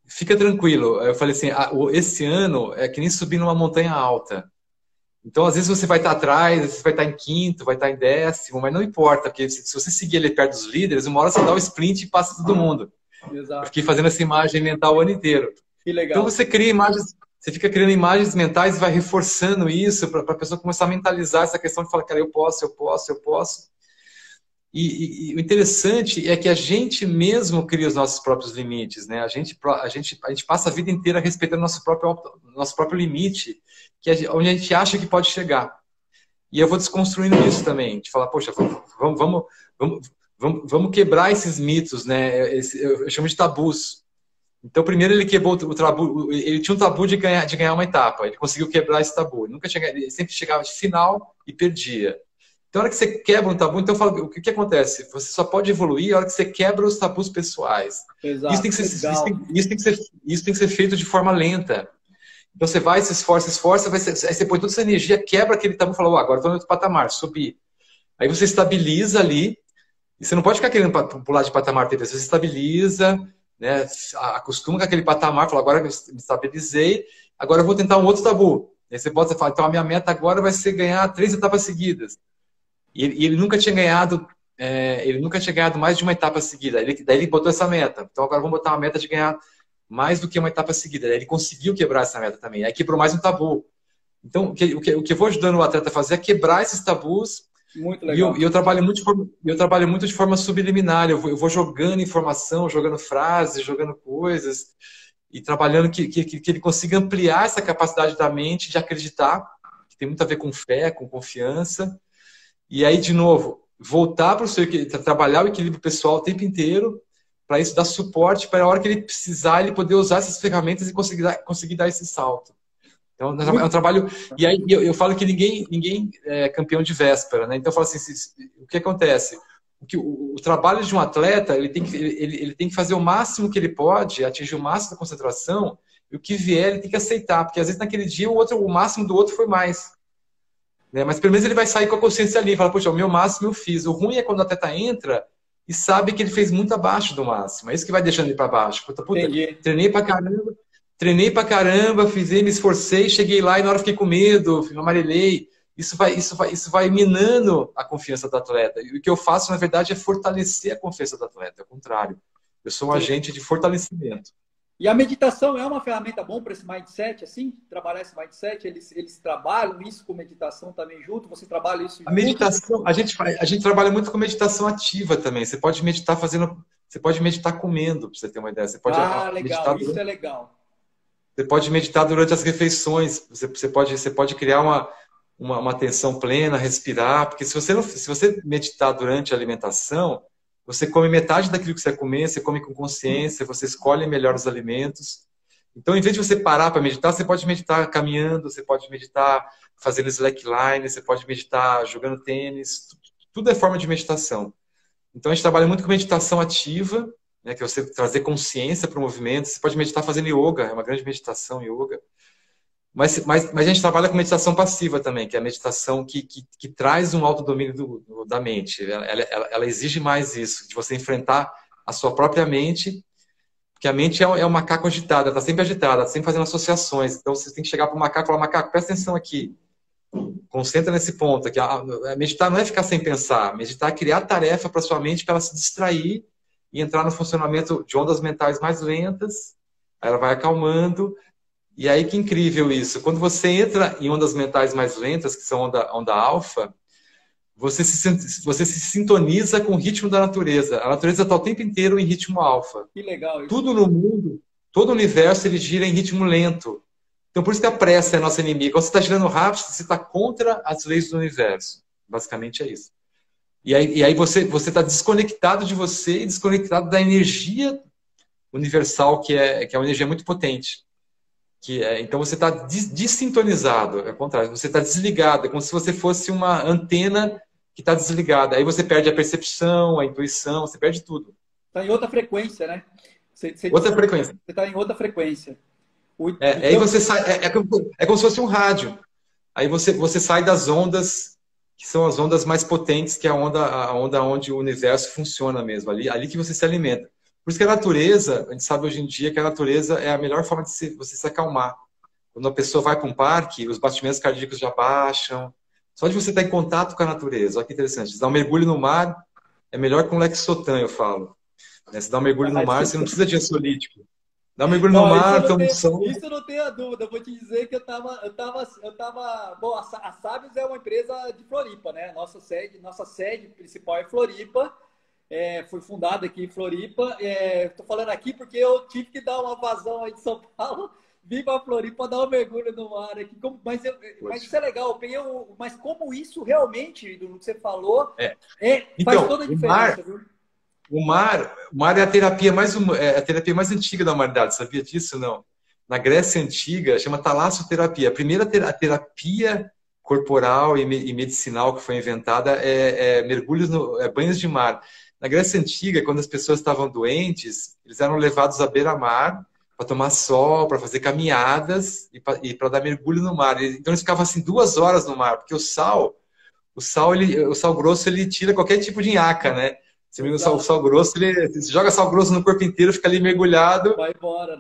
fica tranquilo. Eu falei assim, esse ano é que nem subir numa montanha alta. Então, às vezes você vai estar atrás, você vai estar em quinto, vai estar em décimo, mas não importa, porque se você seguir ali perto dos líderes, uma hora você dá o sprint e passa todo mundo. Eu Exato. fiquei fazendo essa imagem mental o ano inteiro. Que Então legal. você cria imagens, você fica criando imagens mentais e vai reforçando isso para a pessoa começar a mentalizar essa questão de falar, cara, eu posso, eu posso, eu posso. E o interessante é que a gente mesmo cria os nossos próprios limites, né? A gente passa a vida inteira respeitando nosso próprio limite, que é onde a gente acha que pode chegar. E eu vou desconstruindo isso também, de falar, poxa, vamos quebrar esses mitos, né? Eu chamo de tabus. Então, primeiro ele quebrou o tabu, ele tinha um tabu de ganhar uma etapa, ele conseguiu quebrar esse tabu. Ele sempre chegava de final e perdia. Então, na hora que você quebra um tabu, então fala, o que acontece? Você só pode evoluir na hora que você quebra os tabus pessoais. Isso tem Exato. que ser, Legal. isso tem que ser feito de forma lenta. Então você vai, se esforça, aí você põe toda essa energia, quebra aquele tabu e fala, oh, agora estou no outro patamar, subi. Aí você estabiliza ali, e você não pode ficar querendo pular de patamar, você estabiliza, né, acostuma com aquele patamar, fala, agora eu me estabilizei, agora eu vou tentar um outro tabu. Aí você bota e fala, então a minha meta agora vai ser ganhar 3 etapas seguidas. E ele nunca tinha ganhado, mais de uma etapa seguida. Daí ele botou essa meta. Então agora vamos botar uma meta de ganhar mais do que uma etapa seguida. Daí ele conseguiu quebrar essa meta também. Aí quebrou mais um tabu. Então o que eu vou ajudando o atleta a fazer é quebrar esses tabus. Muito legal. E eu trabalho muito de forma subliminar. Eu vou jogando informação, jogando frases, jogando coisas e trabalhando que ele consiga ampliar essa capacidade da mente de acreditar, que tem muito a ver com fé, com confiança. E aí, de novo, voltar para o seu trabalhar o equilíbrio pessoal o tempo inteiro, para isso dar suporte, para a hora que ele precisar, ele poder usar essas ferramentas e conseguir dar esse salto. Então, é um trabalho... E aí, eu falo que ninguém é campeão de véspera, né? Então, eu falo assim, o que acontece? O trabalho de um atleta, ele tem que fazer o máximo que ele pode, atingir o máximo da concentração, e o que vier, ele tem que aceitar, porque às vezes naquele dia o máximo do outro foi mais. Né? Mas pelo menos ele vai sair com a consciência ali, fala, poxa, o meu máximo eu fiz. O ruim é quando o atleta entra e sabe que ele fez muito abaixo do máximo. É isso que vai deixando ele para baixo. Puta, treinei pra caramba, me esforcei, cheguei lá e na hora fiquei com medo, amarelei. Isso vai minando a confiança do atleta. E o que eu faço, na verdade, é fortalecer a confiança do atleta. É o contrário. Eu sou um agente de fortalecimento. E a meditação é uma ferramenta boa para esse mindset, assim? Trabalhar esse mindset? Eles trabalham isso com meditação também junto? Você trabalha isso junto? A meditação, a gente trabalha muito com meditação ativa também. Você pode meditar comendo, para você ter uma ideia. Você pode legal. Isso é legal. Você pode meditar durante as refeições. Você pode criar uma atenção plena, respirar. Porque se você meditar durante a alimentação, você come metade daquilo que você vai comer, você come com consciência, você escolhe melhor os alimentos. Então, em vez de você parar para meditar, você pode meditar caminhando, você pode meditar fazendo slackline, você pode meditar jogando tênis. Tudo é forma de meditação. Então, a gente trabalha muito com meditação ativa, né, que é você trazer consciência para o movimento. Você pode meditar fazendo yoga, é uma grande meditação, yoga. Mas a gente trabalha com meditação passiva também, que é a meditação que traz um autodomínio da mente. Ela exige mais isso, de você enfrentar a sua própria mente, porque a mente é um macaco agitado, ela está sempre agitada, está sempre fazendo associações. Então você tem que chegar para o macaco e falar, macaco, presta atenção aqui, concentra nesse ponto. Aqui. Meditar não é ficar sem pensar, meditar é criar tarefa para sua mente para ela se distrair e entrar no funcionamento de ondas mentais mais lentas, aí ela vai acalmando. E aí que incrível isso. Quando você entra em ondas mentais mais lentas, que são onda alfa, você se sintoniza com o ritmo da natureza. A natureza está o tempo inteiro em ritmo alfa. Que legal isso. Tudo no mundo, todo o universo, ele gira em ritmo lento. Então, por isso que a pressa é a nossa inimiga. Quando você está girando rápido, você está contra as leis do universo. Basicamente é isso. E aí você está desconectado de você e desconectado da energia universal, que é uma energia muito potente. Então você está desintonizado, é o contrário, você está desligado, é como se você fosse uma antena que está desligada. Aí você perde a percepção, a intuição, você perde tudo. Está em outra frequência, né? Outra frequência. Você está em outra frequência. Aí você sai, é como se fosse um rádio. Aí você sai das ondas, que são as ondas mais potentes, que é a onda onde o universo funciona mesmo, ali que você se alimenta. Por isso que a natureza, a gente sabe hoje em dia que a natureza é a melhor forma de você se acalmar. Quando a pessoa vai para um parque, os batimentos cardíacos já baixam. Só de você estar em contato com a natureza, olha que interessante. Dar um mergulho no mar é melhor que um Lexotan, eu falo. Né? Você dá um mergulho no mar, você não precisa de ansiolítico. Dá um mergulho no Não, mar, toma um sol. isso eu não tenho a dúvida. Eu vou te dizer que bom, a Sábios é uma empresa de Floripa, né? Nossa sede principal é Floripa. Foi fundada aqui em Floripa. Estou falando aqui porque eu tive que dar uma vazão aí de São Paulo. Vim para Floripa dar um mergulho no mar aqui. Mas isso é legal. Mas como isso realmente, do que você falou, faz Então, toda a diferença, viu? O mar é a terapia mais antiga da humanidade, sabia disso? Não. Na Grécia Antiga, chama talassoterapia. A primeira terapia corporal e medicinal que foi inventada mergulhos, banhos de mar. Na Grécia Antiga, quando as pessoas estavam doentes, eles eram levados à beira-mar para tomar sol, para fazer caminhadas e para dar mergulho no mar. Então eles ficavam assim 2 horas no mar, porque o sal grosso, ele tira qualquer tipo de nhaca, né? O sal grosso, você joga sal grosso no corpo inteiro, fica ali mergulhado. Vai embora, né?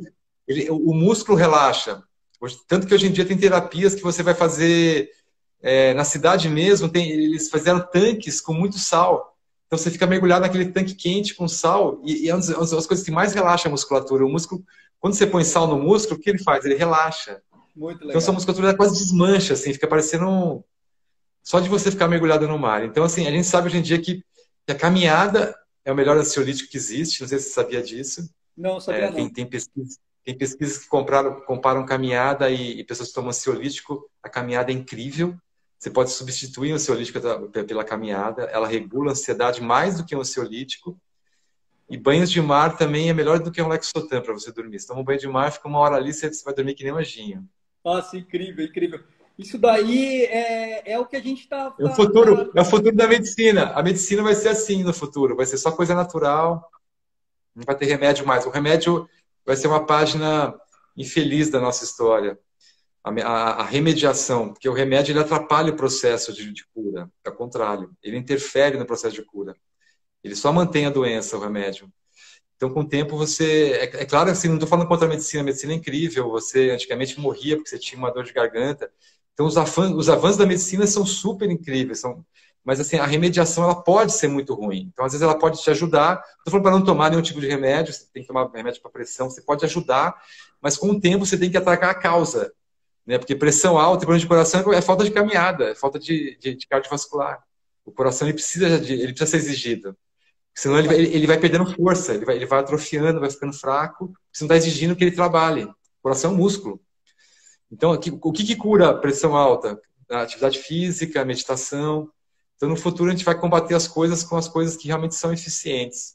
O músculo relaxa. Tanto que hoje em dia tem terapias que você vai fazer na cidade mesmo. Eles fizeram tanques com muito sal. Então você fica mergulhado naquele tanque quente com sal. E é uma das coisas que mais relaxa a musculatura. O músculo, quando você põe sal no músculo, o que ele faz? Ele relaxa. Muito legal. Então sua musculatura quase desmancha, assim, fica parecendo só de você ficar mergulhado no mar. Então, assim, a gente sabe hoje em dia que a caminhada é o melhor ansiolítico que existe. Não sei se você sabia disso. Não, sabia não. Tem pesquisas que comparam caminhada e pessoas que tomam ansiolítico. A caminhada é incrível. Você pode substituir o ansiolítico pela caminhada. Ela regula a ansiedade mais do que um ansiolítico. E banhos de mar também é melhor do que um Lexotan para você dormir. Você toma um banho de mar, fica 1 hora ali, você vai dormir que nem um anjinho. Nossa, incrível, incrível. Isso daí é o que a gente está... É o futuro da medicina. A medicina vai ser assim no futuro. Vai ser só coisa natural. Não vai ter remédio mais. O remédio vai ser uma página infeliz da nossa história. A remediação. Porque o remédio ele atrapalha o processo de cura. Ao contrário. Ele interfere no processo de cura. Ele só mantém a doença, o remédio. Então, com o tempo, você... É claro, assim, não estou falando contra a medicina. A medicina é incrível. Você antigamente morria porque você tinha uma dor de garganta. Então, os avanços da medicina são super incríveis. Mas, assim, a remediação ela pode ser muito ruim. Então, às vezes, ela pode te ajudar. Não estou falando para não tomar nenhum tipo de remédio. Você tem que tomar remédio para pressão. Você pode ajudar. Mas, com o tempo, você tem que atacar a causa. Né? Porque pressão alta e problema de coração é falta de caminhada. É falta de cardiovascular. O coração ele precisa ser exigido. Senão ele vai perdendo força. Ele vai atrofiando, vai ficando fraco. Você não está exigindo que ele trabalhe. O coração é um músculo. Então, o que cura a pressão alta? A atividade física, a meditação. Então, no futuro, a gente vai combater as coisas com as coisas que realmente são eficientes.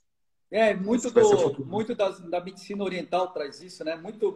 Muito da medicina oriental traz isso, né? Muito.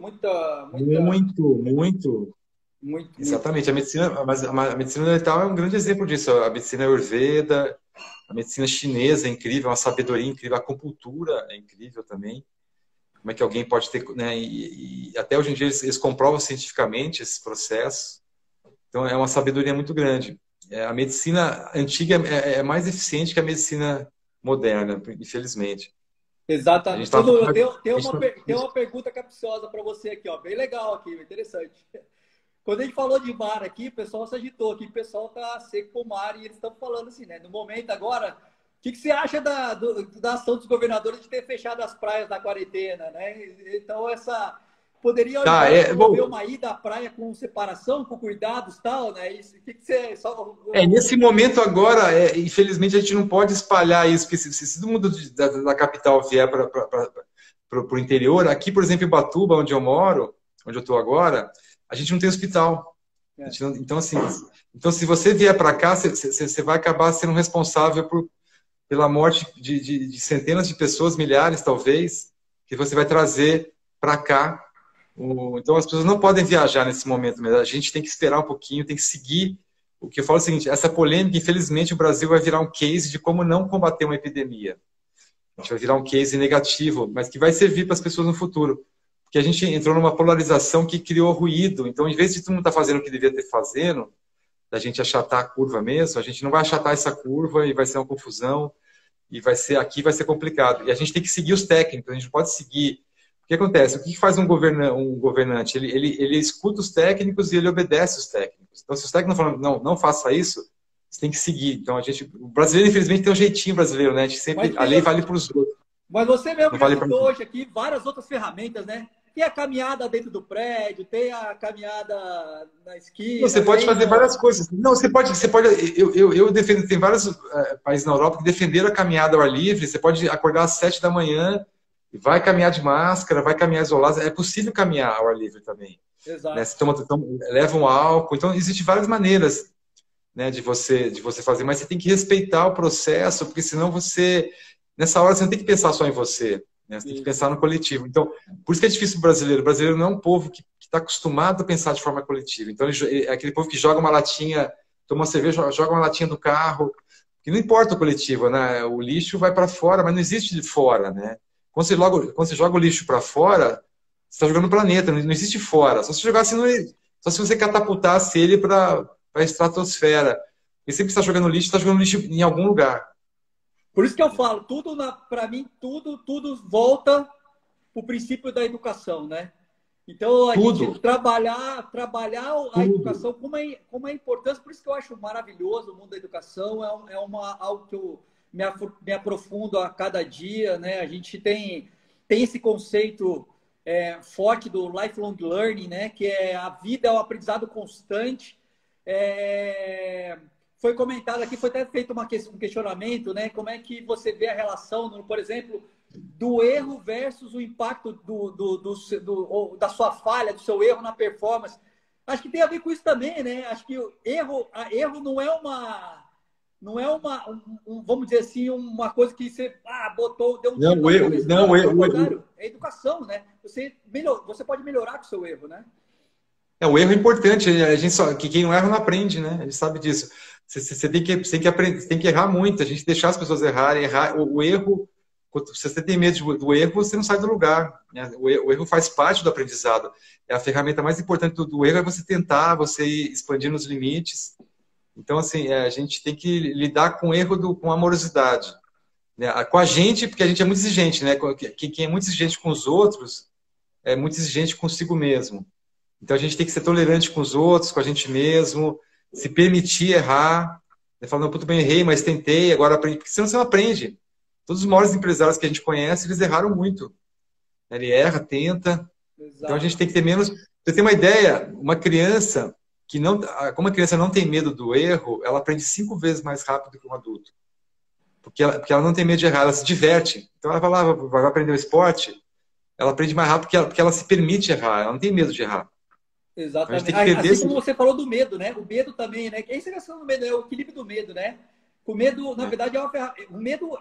Exatamente. A medicina oriental é um grande exemplo disso. A medicina Ayurveda, a medicina chinesa é incrível, uma sabedoria incrível. A acupuntura é incrível também. Como é que alguém pode ter... Né? E até hoje em dia eles comprovam cientificamente esses processos. Então, é uma sabedoria muito grande. A medicina antiga é mais eficiente que a medicina moderna, infelizmente. Exatamente. Tem uma pergunta capciosa para você aqui, ó, bem legal aqui, interessante. Quando a gente falou de mar aqui, o pessoal se agitou aqui, o pessoal tá seco com o mar e eles estão falando assim, né? No momento agora, o que você acha da ação dos governadores de ter fechado as praias na quarentena, né? Então, poderia haver uma ida à praia com separação, com cuidados e tal, né? Isso, o que você... Nesse momento agora, infelizmente, a gente não pode espalhar isso, porque se todo mundo da capital vier para o interior, aqui, por exemplo, em Ubatuba, onde eu moro, onde eu estou agora, a gente não tem hospital. Então, assim, se você vier para cá, você vai acabar sendo responsável pela morte de centenas de pessoas, milhares talvez, que você vai trazer para cá. Então as pessoas não podem viajar nesse momento mesmo. A gente tem que esperar um pouquinho, tem que seguir. O que eu falo é o seguinte, essa polêmica, infelizmente, o Brasil vai virar um case de como não combater uma epidemia. A gente vai virar um case negativo, mas que vai servir para as pessoas no futuro. Porque a gente entrou numa polarização que criou ruído. Então, em vez de todo mundo estar fazendo o que devia ter fazendo, da gente achatar a curva mesmo, a gente não vai achatar essa curva e vai ser uma confusão. e aqui vai ser complicado. E a gente tem que seguir os técnicos, a gente não pode seguir. O que acontece? O que faz um governante? Ele escuta os técnicos e ele obedece os técnicos. Então, se os técnicos não falam, não faça isso, você tem que seguir. Então, o brasileiro, infelizmente, tem um jeitinho brasileiro, né? A lei vale para os outros. Mas você mesmo já citou hoje aqui várias outras ferramentas, né? Tem a caminhada dentro do prédio, tem a caminhada na esquina. Você pode fazer várias coisas. Não, você pode. Eu defendo, tem vários países na Europa que defenderam a caminhada ao ar livre. Você pode acordar às 7 da manhã e vai caminhar de máscara, vai caminhar isolado. É possível caminhar ao ar livre também. Exato. Né? Você leva um álcool. Então, existem várias maneiras, né, de você fazer, mas você tem que respeitar o processo, porque senão nessa hora você não tem que pensar só em você. Né? Você tem que pensar no coletivo. Então, por isso que é difícil para o brasileiro. O brasileiro não é um povo que está acostumado a pensar de forma coletiva. Então, é aquele povo que joga uma latinha, toma uma cerveja, joga uma latinha do carro, que não importa o coletivo, né? O lixo vai para fora, mas não existe de fora, né? Quando você joga o lixo para fora, você está jogando no planeta, não existe fora. Só se jogasse só se você catapultasse ele para a estratosfera. E sempre que está jogando lixo em algum lugar. Por isso que eu falo, para mim, tudo volta para o princípio da educação, né? Então, a gente trabalhar a educação, como é importante, por isso que eu acho maravilhoso o mundo da educação, algo que eu me aprofundo a cada dia, né? A gente tem esse conceito forte do lifelong learning, né? Que a vida é um aprendizado constante. Foi comentado aqui, foi até feito um questionamento, né? Como é que você vê a relação, por exemplo, do erro versus o impacto da sua falha, do seu erro na performance. Acho que tem a ver com isso também, né? Acho que o erro não é vamos dizer assim, uma coisa que você botou, deu um tiro na cabeça. Não, é educação, né? Você pode melhorar com o seu erro, né? O erro é importante. A gente que quem não erra não aprende, né? A gente sabe disso. Você tem que aprender, tem que errar muito. A gente deixar as pessoas errarem, o erro. Se você tem medo do erro, você não sai do lugar. Né? O erro faz parte do aprendizado. É a ferramenta mais importante do erro é você tentar, você ir expandindo os limites. Então, assim, a gente tem que lidar com o erro com amorosidade. Né? Com a gente, porque a gente é muito exigente, né? Quem é muito exigente com os outros é muito exigente consigo mesmo. Então, a gente tem que ser tolerante com os outros, com a gente mesmo, se permitir errar. Falar, não, puto bem, errei, mas tentei, agora aprendi. Porque senão você não aprende. Todos os maiores empresários que a gente conhece, eles erraram muito. Ele erra, tenta. Exato. Então, a gente tem que ter menos... Você tem uma ideia, uma criança... como a criança não tem medo do erro, ela aprende 5 vezes mais rápido que um adulto. Porque ela não tem medo de errar, ela se diverte. Então ela vai aprender o esporte, ela aprende mais rápido porque ela se permite errar, ela não tem medo de errar. Exatamente. Assim como você falou do medo, né? O medo também, né? Essa é a questão do medo, é o equilíbrio do medo, né? O medo, na verdade, é uma ferramenta. O medo,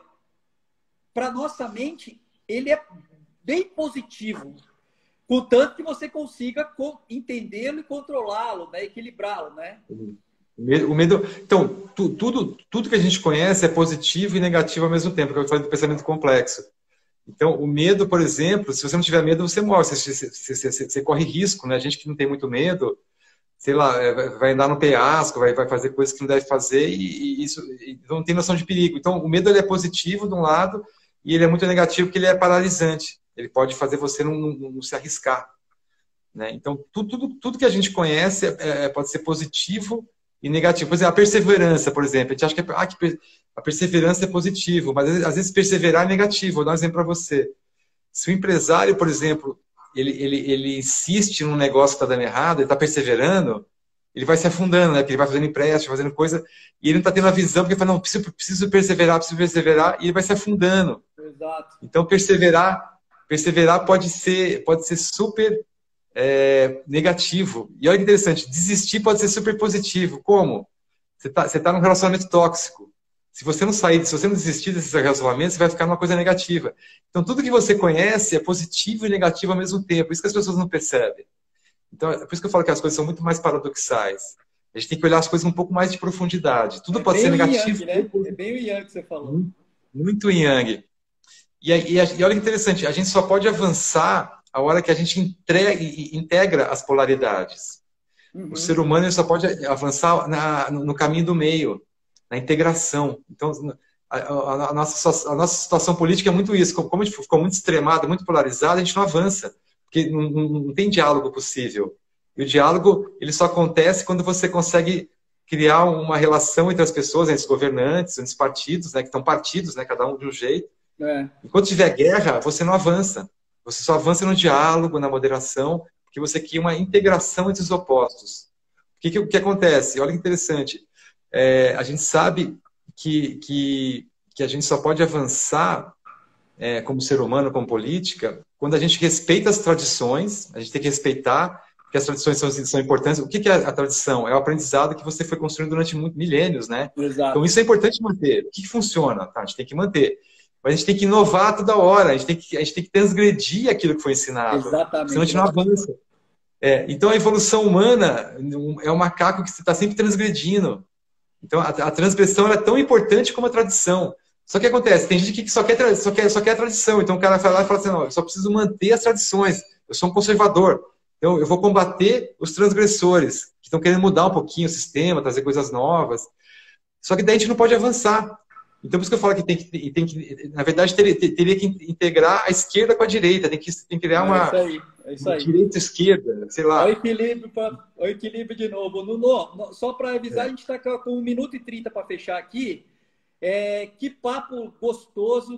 para nossa mente, ele é bem positivo. Contanto que você consiga entendê-lo e controlá-lo, né? Equilibrá-lo, né? O medo... Então, tudo que a gente conhece é positivo e negativo ao mesmo tempo, que eu falei do pensamento complexo. Então, o medo, por exemplo, se você não tiver medo, você morre, você corre risco, né? A gente que não tem muito medo, sei lá, vai andar no penhasco, vai fazer coisas que não deve fazer e isso não tem noção de perigo. Então, o medo ele é positivo de um lado e ele é muito negativo porque ele é paralisante. Ele pode fazer você não se arriscar. Né? Então, tudo que a gente conhece pode ser positivo e negativo. Por exemplo, a perseverança, por exemplo. A gente acha que a perseverança é positivo, mas às vezes perseverar é negativo. Vou dar um exemplo para você. Se o empresário, por exemplo, ele insiste num negócio que está dando errado, ele está perseverando, ele vai se afundando, né? Porque ele vai fazendo empréstimo, fazendo coisa, e ele não está tendo a visão, porque ele fala, não, preciso perseverar, e ele vai se afundando. Exato. Então, perseverar pode ser super negativo. E olha que interessante, desistir pode ser super positivo. Como? Você tá num relacionamento tóxico. Se você não desistir desse relacionamento, você vai ficar numa coisa negativa. Então, tudo que você conhece é positivo e negativo ao mesmo tempo. Isso que as pessoas não percebem. Então, é por isso que eu falo que as coisas são muito mais paradoxais. A gente tem que olhar as coisas um pouco mais de profundidade. Tudo pode ser negativo. Yang, né? É bem o Yang que você falou. Muito Yang. E olha que interessante, a gente só pode avançar a hora que a gente integra as polaridades. Uhum. O ser humano ele só pode avançar no caminho do meio, na integração. Então, a nossa situação política é muito isso. Como a gente ficou muito extremado, muito polarizado, a gente não avança, porque não tem diálogo possível. E o diálogo ele só acontece quando você consegue criar uma relação entre as pessoas, entre os governantes, entre os partidos, né, que estão partidos, né, cada um de um jeito. Enquanto tiver guerra, você não avança. Você só avança no diálogo, na moderação, porque você cria uma integração entre os opostos. O que acontece? Olha que interessante. A gente sabe que a gente só pode avançar como ser humano, como política, quando a gente respeita as tradições, a gente tem que respeitar, porque as tradições são importantes. O que é a tradição? É o aprendizado que você foi construindo durante milênios, né? Exato. Então isso é importante manter. O que funciona? Tá, a gente tem que manter. Mas a gente tem que inovar toda hora, a gente tem que transgredir aquilo que foi ensinado. Exatamente. Senão a gente não avança. Então a evolução humana é um macaco que você está sempre transgredindo. Então a transgressão é tão importante como a tradição. Só que acontece, tem gente que só quer a tradição. Então o cara vai lá e fala assim, não, eu só preciso manter as tradições, eu sou um conservador. Então eu vou combater os transgressores, que estão querendo mudar um pouquinho o sistema, trazer coisas novas. Só que daí a gente não pode avançar. Então, por isso que eu falo que tem que na verdade, teria que integrar a esquerda com a direita, tem que criar uma direita e esquerda, sei lá. O equilíbrio de novo. Nuno, só para avisar, a gente está com 1 minuto e 30 para fechar aqui. Que papo gostoso,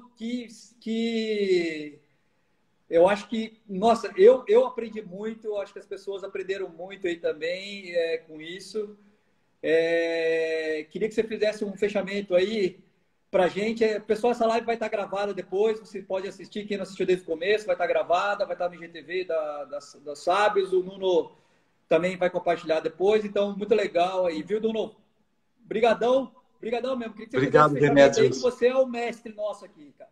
que eu acho que, nossa, eu aprendi muito, eu acho que as pessoas aprenderam muito aí também com isso. Queria que você fizesse um fechamento aí pra gente. Pessoal, essa live vai estar gravada depois, você pode assistir, quem não assistiu desde o começo, vai estar gravada, vai estar no IGTV da Sábios, o Nuno também vai compartilhar depois, então, muito legal aí, viu, Nuno? Brigadão mesmo. Queria que você Obrigado, Demetrios. Você é o mestre nosso aqui, cara.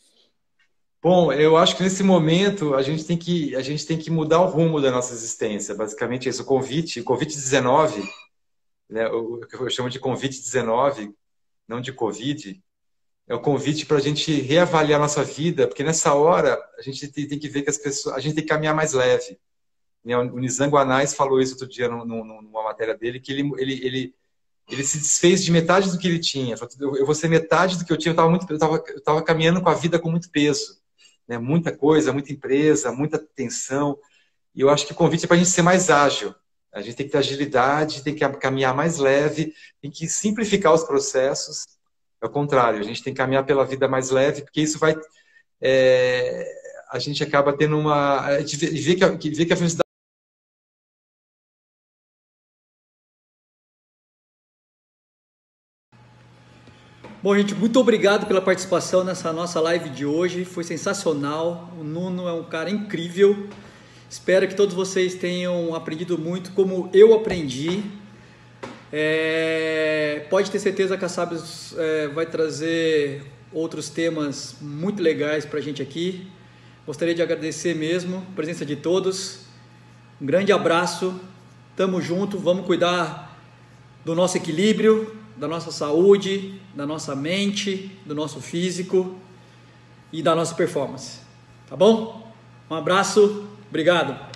Bom, eu acho que nesse momento a gente tem que mudar o rumo da nossa existência, basicamente isso, o Covid-19, né, o que eu chamo de Covid-19, não de Covid, é o convite para a gente reavaliar a nossa vida, porque nessa hora a gente tem que ver que a gente tem que caminhar mais leve. O Nizam Anais falou isso outro dia numa matéria dele, que ele se desfez de metade do que ele tinha. Eu vou ser metade do que eu tinha, eu estava caminhando com a vida com muito peso, né? Muita coisa, muita empresa, muita tensão, e eu acho que o convite é para a gente ser mais ágil. A gente tem que ter agilidade, tem que caminhar mais leve, tem que simplificar os processos. É o contrário, a gente tem que caminhar pela vida mais leve, porque isso vai... a gente acaba tendo uma... A gente vê que a felicidade... Bom, gente, muito obrigado pela participação nessa nossa live de hoje. Foi sensacional. O Nuno é um cara incrível. Espero que todos vocês tenham aprendido muito como eu aprendi. Pode ter certeza que a Sábios vai trazer outros temas muito legais para a gente aqui. Gostaria de agradecer mesmo a presença de todos. Um grande abraço. Tamo junto. Vamos cuidar do nosso equilíbrio, da nossa saúde, da nossa mente, do nosso físico e da nossa performance. Tá bom? Um abraço. Obrigado.